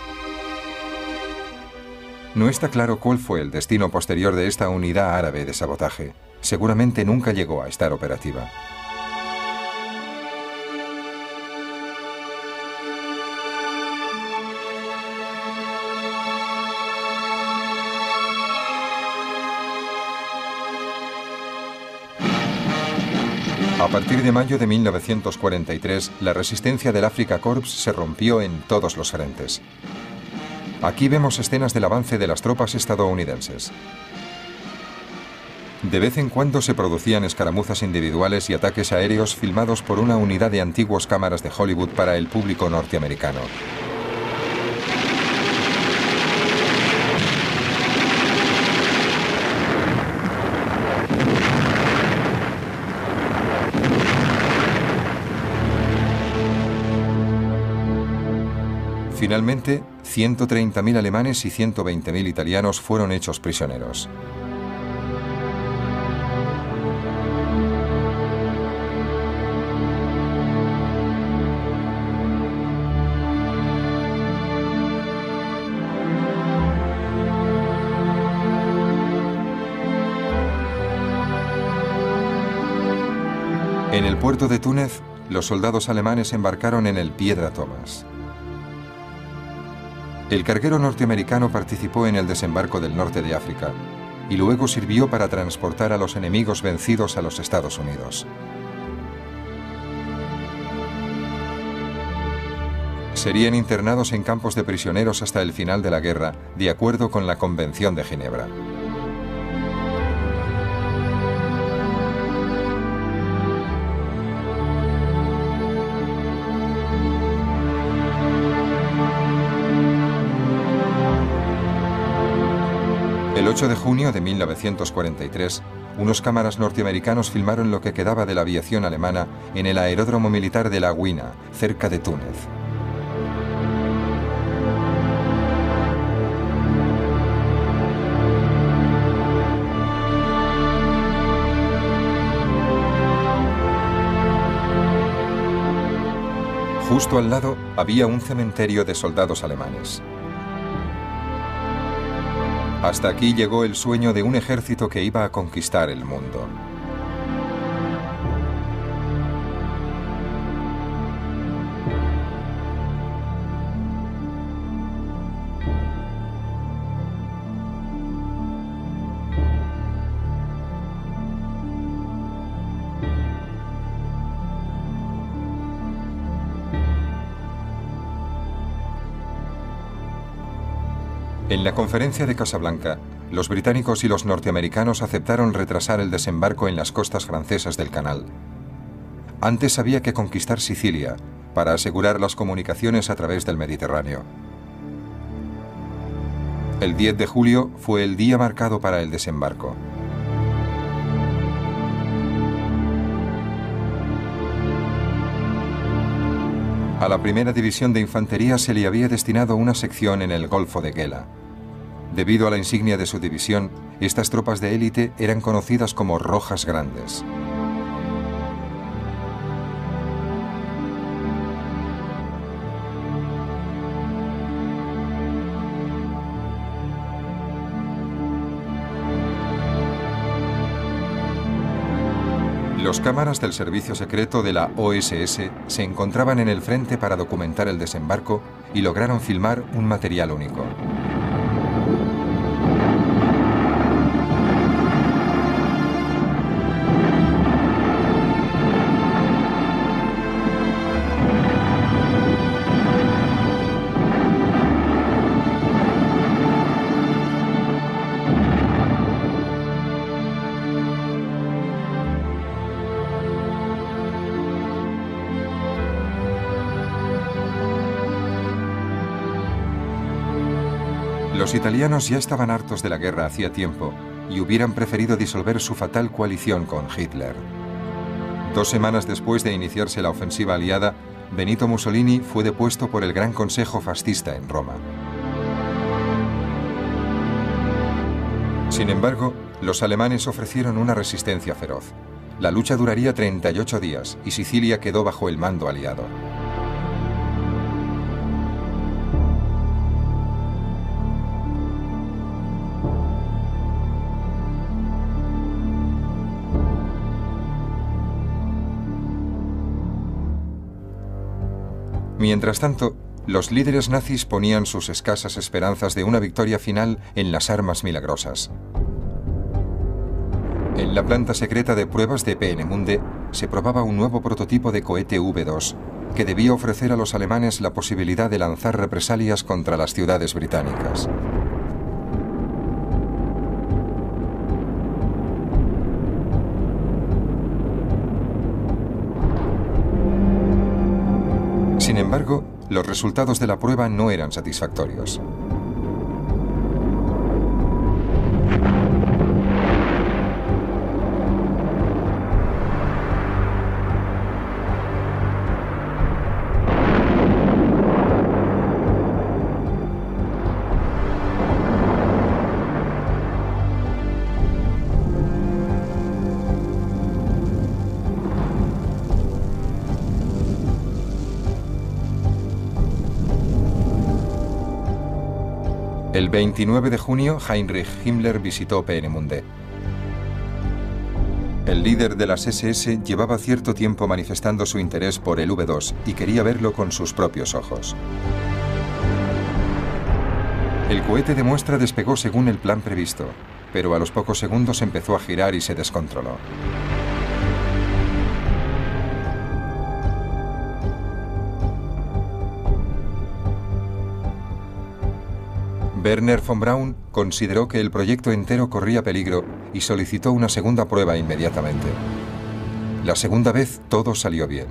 No está claro cuál fue el destino posterior de esta unidad árabe de sabotaje. Seguramente nunca llegó a estar operativa. A partir de mayo de mil novecientos cuarenta y tres, la resistencia del Afrika Korps se rompió en todos los frentes. Aquí vemos escenas del avance de las tropas estadounidenses. De vez en cuando se producían escaramuzas individuales y ataques aéreos filmados por una unidad de antiguos cámaras de Hollywood para el público norteamericano. Finalmente, ciento treinta mil alemanes y ciento veinte mil italianos fueron hechos prisioneros. En el puerto de Túnez, los soldados alemanes embarcaron en el Piedra Thomas. El carguero norteamericano participó en el desembarco del norte de África y luego sirvió para transportar a los enemigos vencidos a los Estados Unidos. Serían internados en campos de prisioneros hasta el final de la guerra, de acuerdo con la Convención de Ginebra. El ocho de junio de mil novecientos cuarenta y tres, unos cámaras norteamericanos filmaron lo que quedaba de la aviación alemana en el aeródromo militar de La Guina, cerca de Túnez. Justo al lado había un cementerio de soldados alemanes. Hasta aquí llegó el sueño de un ejército que iba a conquistar el mundo. En la conferencia de Casablanca, los británicos y los norteamericanos aceptaron retrasar el desembarco en las costas francesas del canal. Antes había que conquistar Sicilia para asegurar las comunicaciones a través del Mediterráneo. El diez de julio fue el día marcado para el desembarco. A la primera división de infantería se le había destinado una sección en el Golfo de Gela. Debido a la insignia de su división, estas tropas de élite eran conocidas como Rojas Grandes. Los cámaras del servicio secreto de la O S S se encontraban en el frente para documentar el desembarco y lograron filmar un material único. Los italianos ya estaban hartos de la guerra hacía tiempo y hubieran preferido disolver su fatal coalición con Hitler. Dos semanas después de iniciarse la ofensiva aliada, Benito Mussolini fue depuesto por el Gran Consejo Fascista en Roma. Sin embargo, los alemanes ofrecieron una resistencia feroz. La lucha duraría treinta y ocho días y Sicilia quedó bajo el mando aliado. Mientras tanto, los líderes nazis ponían sus escasas esperanzas de una victoria final en las armas milagrosas. En la planta secreta de pruebas de Peenemünde se probaba un nuevo prototipo de cohete V dos que debía ofrecer a los alemanes la posibilidad de lanzar represalias contra las ciudades británicas. Sin embargo, los resultados de la prueba no eran satisfactorios. El veintinueve de junio, Heinrich Himmler visitó Peenemünde. El líder de las ese ese llevaba cierto tiempo manifestando su interés por el V dos y quería verlo con sus propios ojos. El cohete de muestra despegó según el plan previsto, pero a los pocos segundos empezó a girar y se descontroló. Werner von Braun consideró que el proyecto entero corría peligro y solicitó una segunda prueba inmediatamente. La segunda vez todo salió bien.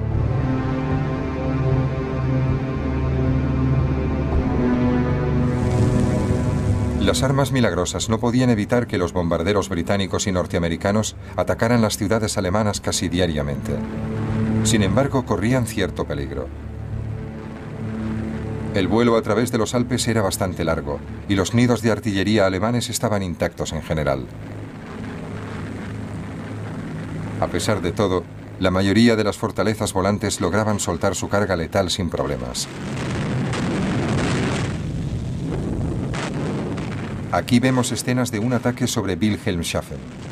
Las armas milagrosas no podían evitar que los bombarderos británicos y norteamericanos atacaran las ciudades alemanas casi diariamente. Sin embargo, corrían cierto peligro. El vuelo a través de los Alpes era bastante largo y los nidos de artillería alemanes estaban intactos en general. A pesar de todo, la mayoría de las fortalezas volantes lograban soltar su carga letal sin problemas. Aquí vemos escenas de un ataque sobre Wilhelmshaven.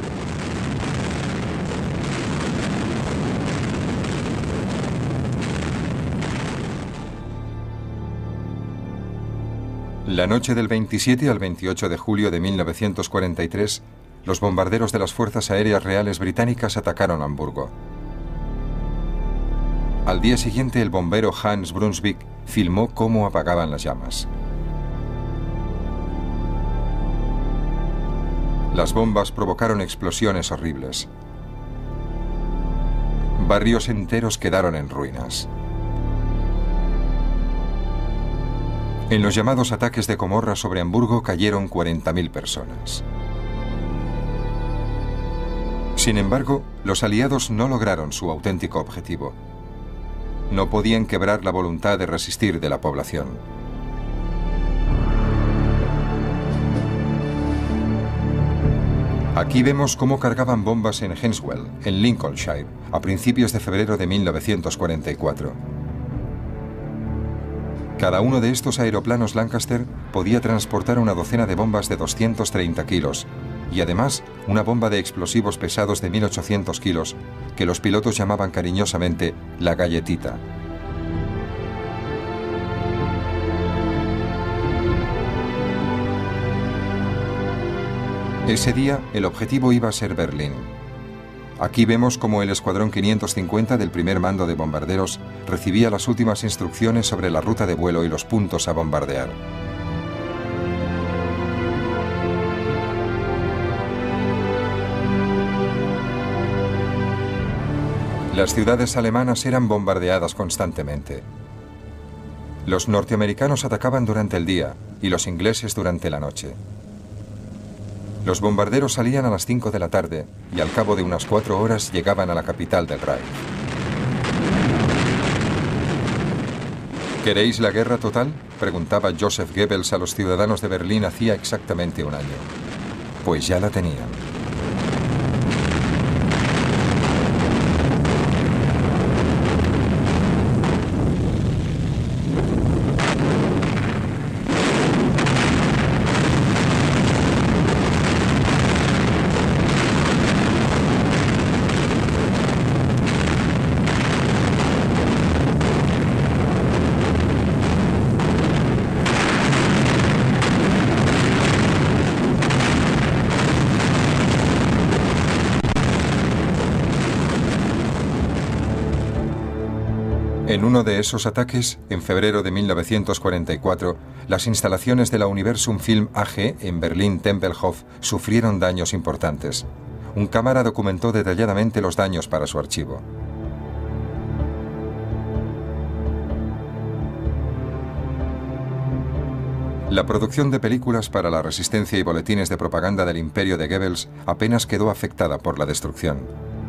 La noche del veintisiete al veintiocho de julio de mil novecientos cuarenta y tres, los bombarderos de las Fuerzas Aéreas Reales Británicas atacaron Hamburgo. Al día siguiente, el bombero Hans Brunswick filmó cómo apagaban las llamas. Las bombas provocaron explosiones horribles. Barrios enteros quedaron en ruinas. En los llamados ataques de Comorra sobre Hamburgo cayeron cuarenta mil personas. Sin embargo, los aliados no lograron su auténtico objetivo. No podían quebrar la voluntad de resistir de la población. Aquí vemos cómo cargaban bombas en Henswell, en Lincolnshire, a principios de febrero de mil novecientos cuarenta y cuatro. Cada uno de estos aeroplanos Lancaster podía transportar una docena de bombas de doscientos treinta kilos y además una bomba de explosivos pesados de mil ochocientos kilos que los pilotos llamaban cariñosamente la galletita. Ese día el objetivo iba a ser Berlín. Aquí vemos cómo el Escuadrón quinientos cincuenta del primer mando de bombarderos recibía las últimas instrucciones sobre la ruta de vuelo y los puntos a bombardear. Las ciudades alemanas eran bombardeadas constantemente. Los norteamericanos atacaban durante el día y los ingleses durante la noche. Los bombarderos salían a las cinco de la tarde y al cabo de unas cuatro horas llegaban a la capital del Reich. ¿Queréis la guerra total?, preguntaba Joseph Goebbels a los ciudadanos de Berlín hacía exactamente un año. Pues ya la tenían. En uno de esos ataques, en febrero de mil novecientos cuarenta y cuatro, las instalaciones de la Universum Film A G en Berlín-Tempelhof sufrieron daños importantes. Un cámara documentó detalladamente los daños para su archivo. La producción de películas para la resistencia y boletines de propaganda del imperio de Goebbels apenas quedó afectada por la destrucción.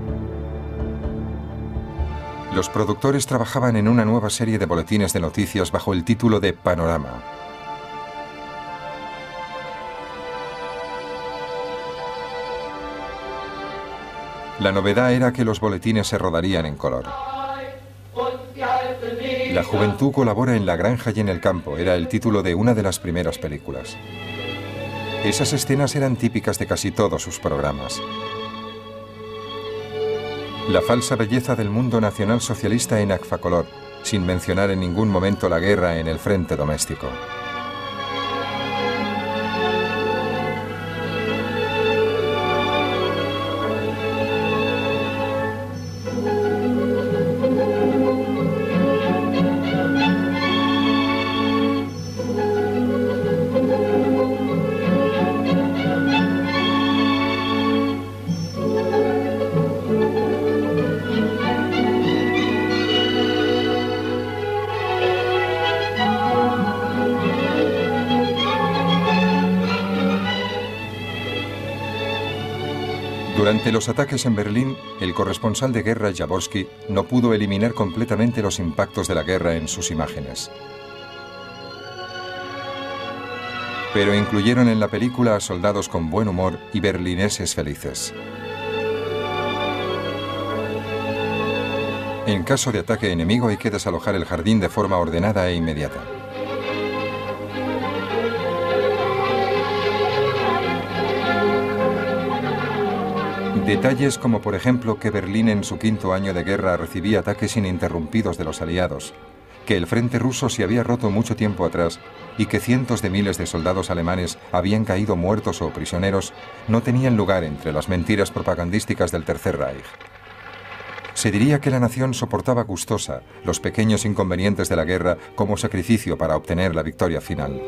Los productores trabajaban en una nueva serie de boletines de noticias bajo el título de Panorama. La novedad era que los boletines se rodarían en color. La juventud colabora en la granja y en el campo era el título de una de las primeras películas. Esas escenas eran típicas de casi todos sus programas. La falsa belleza del mundo nacionalsocialista en Agfacolor, sin mencionar en ningún momento la guerra en el frente doméstico. Durante los ataques en Berlín, el corresponsal de guerra Jaworski no pudo eliminar completamente los impactos de la guerra en sus imágenes. Pero incluyeron en la película a soldados con buen humor y berlineses felices. En caso de ataque enemigo hay que desalojar el jardín de forma ordenada e inmediata. Detalles como por ejemplo que Berlín en su quinto año de guerra recibía ataques ininterrumpidos de los aliados, que el frente ruso se había roto mucho tiempo atrás y que cientos de miles de soldados alemanes habían caído muertos o prisioneros, no tenían lugar entre las mentiras propagandísticas del Tercer Reich. Se diría que la nación soportaba gustosa los pequeños inconvenientes de la guerra como sacrificio para obtener la victoria final.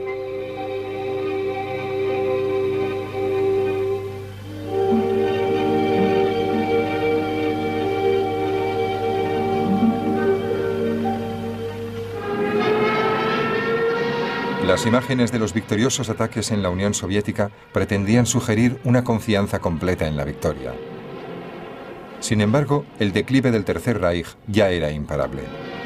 Las imágenes de los victoriosos ataques en la Unión Soviética pretendían sugerir una confianza completa en la victoria. Sin embargo, el declive del Tercer Reich ya era imparable.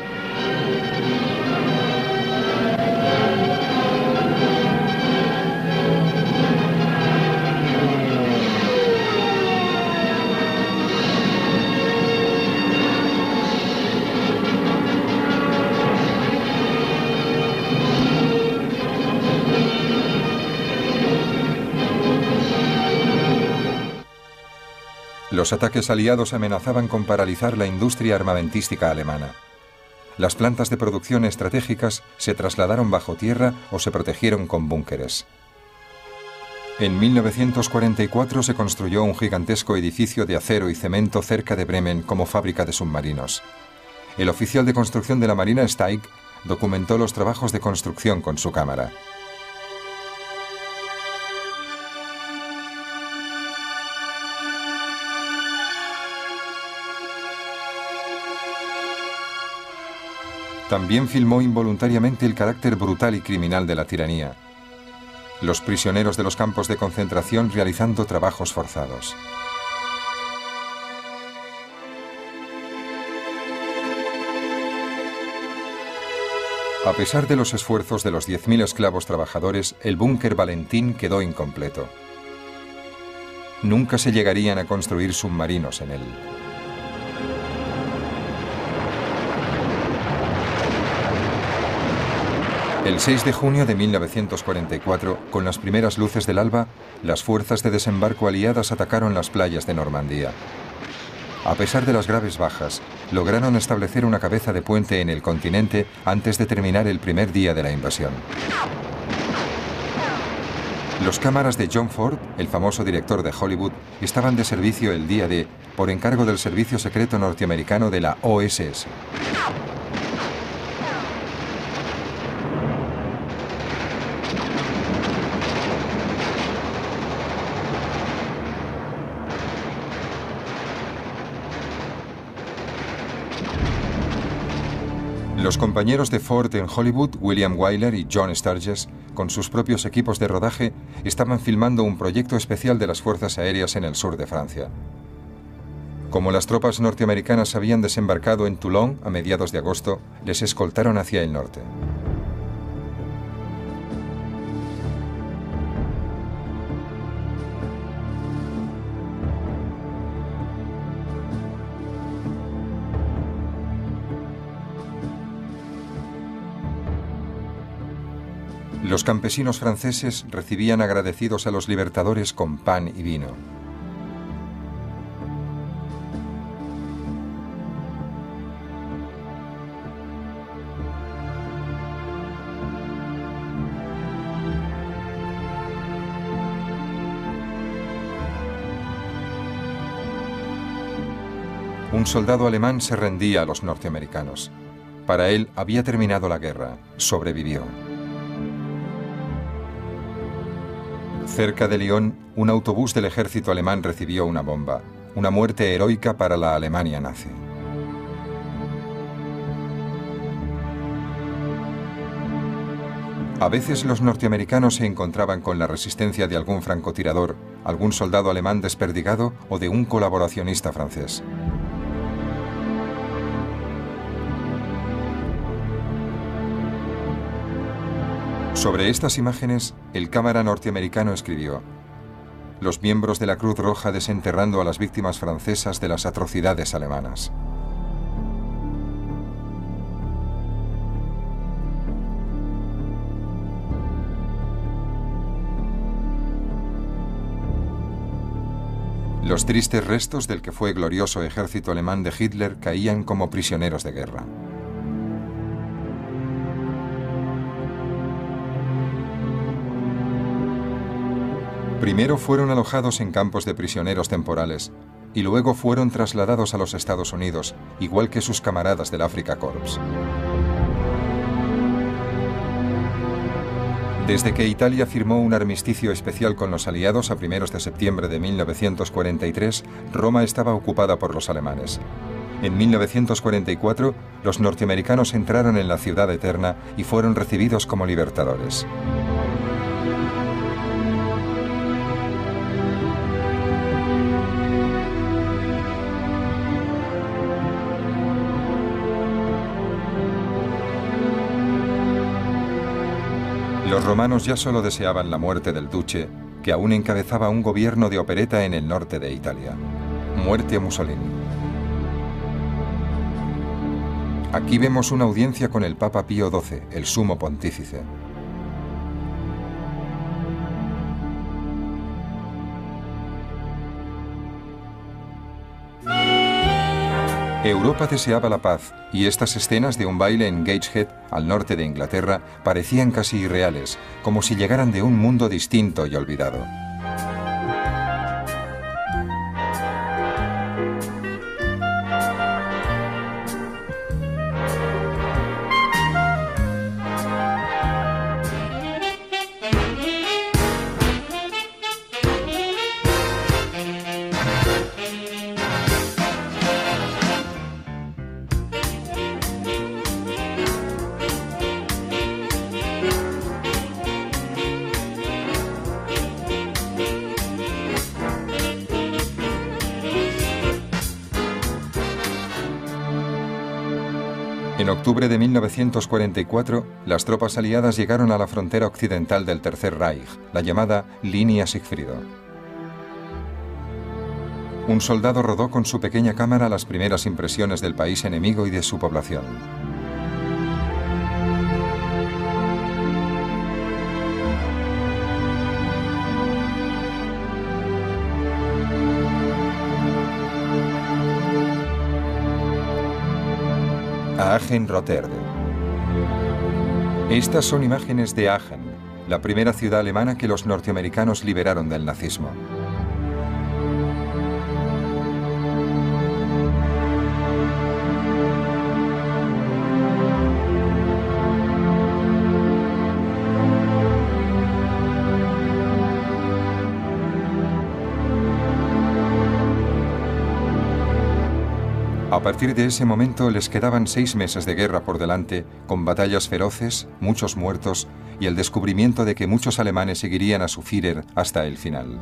Los ataques aliados amenazaban con paralizar la industria armamentística alemana. Las plantas de producción estratégicas se trasladaron bajo tierra o se protegieron con búnkeres. En mil novecientos cuarenta y cuatro se construyó un gigantesco edificio de acero y cemento cerca de Bremen como fábrica de submarinos. El oficial de construcción de la Marina, Steig, documentó los trabajos de construcción con su cámara. También filmó involuntariamente el carácter brutal y criminal de la tiranía. Los prisioneros de los campos de concentración realizando trabajos forzados. A pesar de los esfuerzos de los diez mil esclavos trabajadores, el búnker Valentín quedó incompleto. Nunca se llegarían a construir submarinos en él. El seis de junio de mil novecientos cuarenta y cuatro, con las primeras luces del alba, las fuerzas de desembarco aliadas atacaron las playas de Normandía. A pesar de las graves bajas, lograron establecer una cabeza de puente en el continente antes de terminar el primer día de la invasión. Los cámaras de John Ford, el famoso director de Hollywood, estaban de servicio el día D por encargo del servicio secreto norteamericano de la O S S. Los compañeros de Ford en Hollywood, William Wyler y John Sturges, con sus propios equipos de rodaje, estaban filmando un proyecto especial de las fuerzas aéreas en el sur de Francia. Como las tropas norteamericanas habían desembarcado en Toulon a mediados de agosto, les escoltaron hacia el norte. Los campesinos franceses recibían agradecidos a los libertadores con pan y vino. Un soldado alemán se rendía a los norteamericanos. Para él había terminado la guerra, sobrevivió. Cerca de Lyon, un autobús del ejército alemán recibió una bomba, una muerte heroica para la Alemania nazi. A veces los norteamericanos se encontraban con la resistencia de algún francotirador, algún soldado alemán desperdigado o de un colaboracionista francés. Sobre estas imágenes, el cámara norteamericano escribió: los miembros de la Cruz Roja desenterrando a las víctimas francesas de las atrocidades alemanas. Los tristes restos del que fue glorioso ejército alemán de Hitler caían como prisioneros de guerra. Primero fueron alojados en campos de prisioneros temporales y luego fueron trasladados a los Estados Unidos, igual que sus camaradas del Afrika Korps. Desde que Italia firmó un armisticio especial con los aliados a primeros de septiembre de mil novecientos cuarenta y tres, Roma estaba ocupada por los alemanes. En mil novecientos cuarenta y cuatro, los norteamericanos entraron en la ciudad eterna y fueron recibidos como libertadores. Los romanos ya solo deseaban la muerte del duce, que aún encabezaba un gobierno de opereta en el norte de Italia. Muerte a Mussolini. Aquí vemos una audiencia con el Papa Pío doce, el sumo pontífice. Europa deseaba la paz, y estas escenas de un baile en Gateshead, al norte de Inglaterra, parecían casi irreales, como si llegaran de un mundo distinto y olvidado. En octubre de mil novecientos cuarenta y cuatro, las tropas aliadas llegaron a la frontera occidental del Tercer Reich, la llamada Línea Sigfrido. Un soldado rodó con su pequeña cámara las primeras impresiones del país enemigo y de su población. Aachen-Rotterdam. Estas son imágenes de Aachen, la primera ciudad alemana que los norteamericanos liberaron del nazismo. A partir de ese momento les quedaban seis meses de guerra por delante, con batallas feroces, muchos muertos y el descubrimiento de que muchos alemanes seguirían a su Führer hasta el final.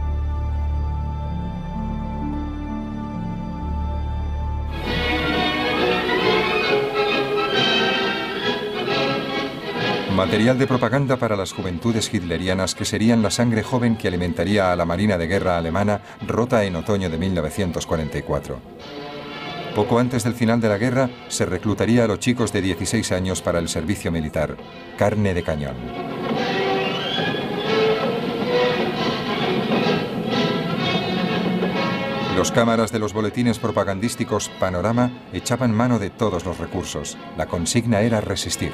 Material de propaganda para las juventudes hitlerianas que serían la sangre joven que alimentaría a la Marina de Guerra alemana rota en otoño de mil novecientos cuarenta y cuatro. Poco antes del final de la guerra, se reclutaría a los chicos de dieciséis años para el servicio militar, carne de cañón. Los cámaras de los boletines propagandísticos Panorama echaban mano de todos los recursos. La consigna era resistir.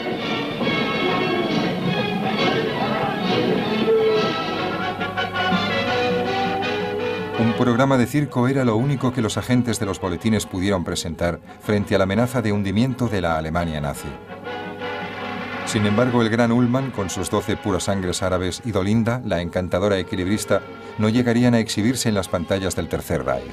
Un programa de circo era lo único que los agentes de los boletines pudieron presentar frente a la amenaza de hundimiento de la Alemania nazi. Sin embargo, el gran Ullmann, con sus doce purasangres árabes, y Dolinda, la encantadora equilibrista, no llegarían a exhibirse en las pantallas del Tercer Reich.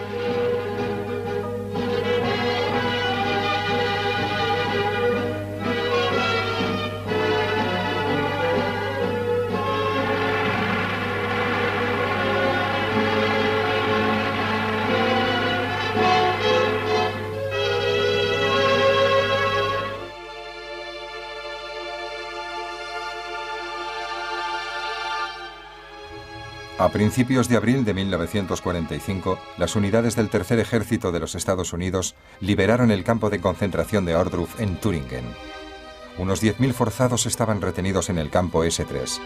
A principios de abril de mil novecientos cuarenta y cinco, las unidades del Tercer Ejército de los Estados Unidos liberaron el campo de concentración de Ohrdruf en Thüringen. Unos diez mil forzados estaban retenidos en el campo ese tres.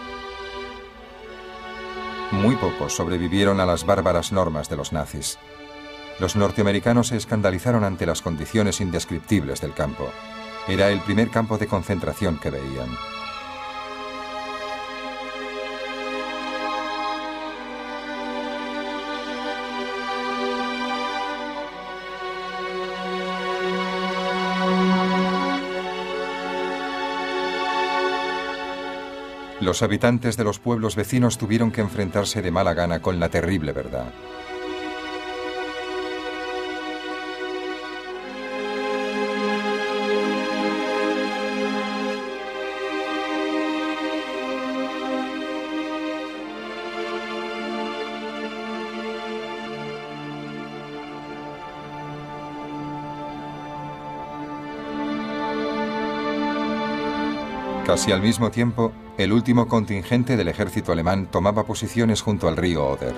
Muy pocos sobrevivieron a las bárbaras normas de los nazis. Los norteamericanos se escandalizaron ante las condiciones indescriptibles del campo. Era el primer campo de concentración que veían. Los habitantes de los pueblos vecinos tuvieron que enfrentarse de mala gana con la terrible verdad. Casi al mismo tiempo, el último contingente del ejército alemán tomaba posiciones junto al río Oder.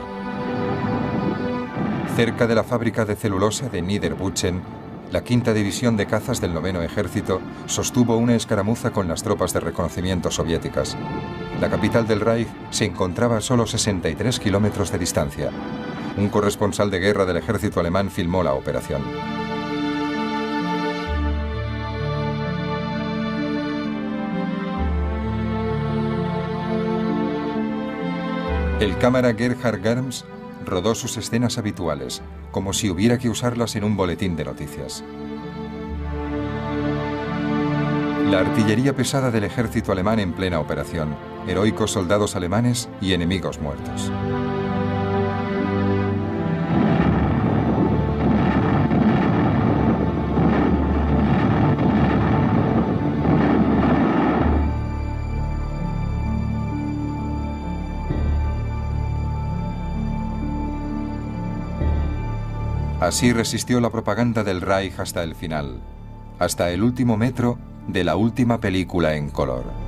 Cerca de la fábrica de celulosa de Niederbuchen, la quinta división de cazas del noveno ejército sostuvo una escaramuza con las tropas de reconocimiento soviéticas. La capital del Reich se encontraba a solo sesenta y tres kilómetros de distancia. Un corresponsal de guerra del ejército alemán filmó la operación. El cámara Gerhard Germs rodó sus escenas habituales, como si hubiera que usarlas en un boletín de noticias. La artillería pesada del ejército alemán en plena operación, heroicos soldados alemanes y enemigos muertos. Así resistió la propaganda del Reich hasta el final, hasta el último metro de la última película en color.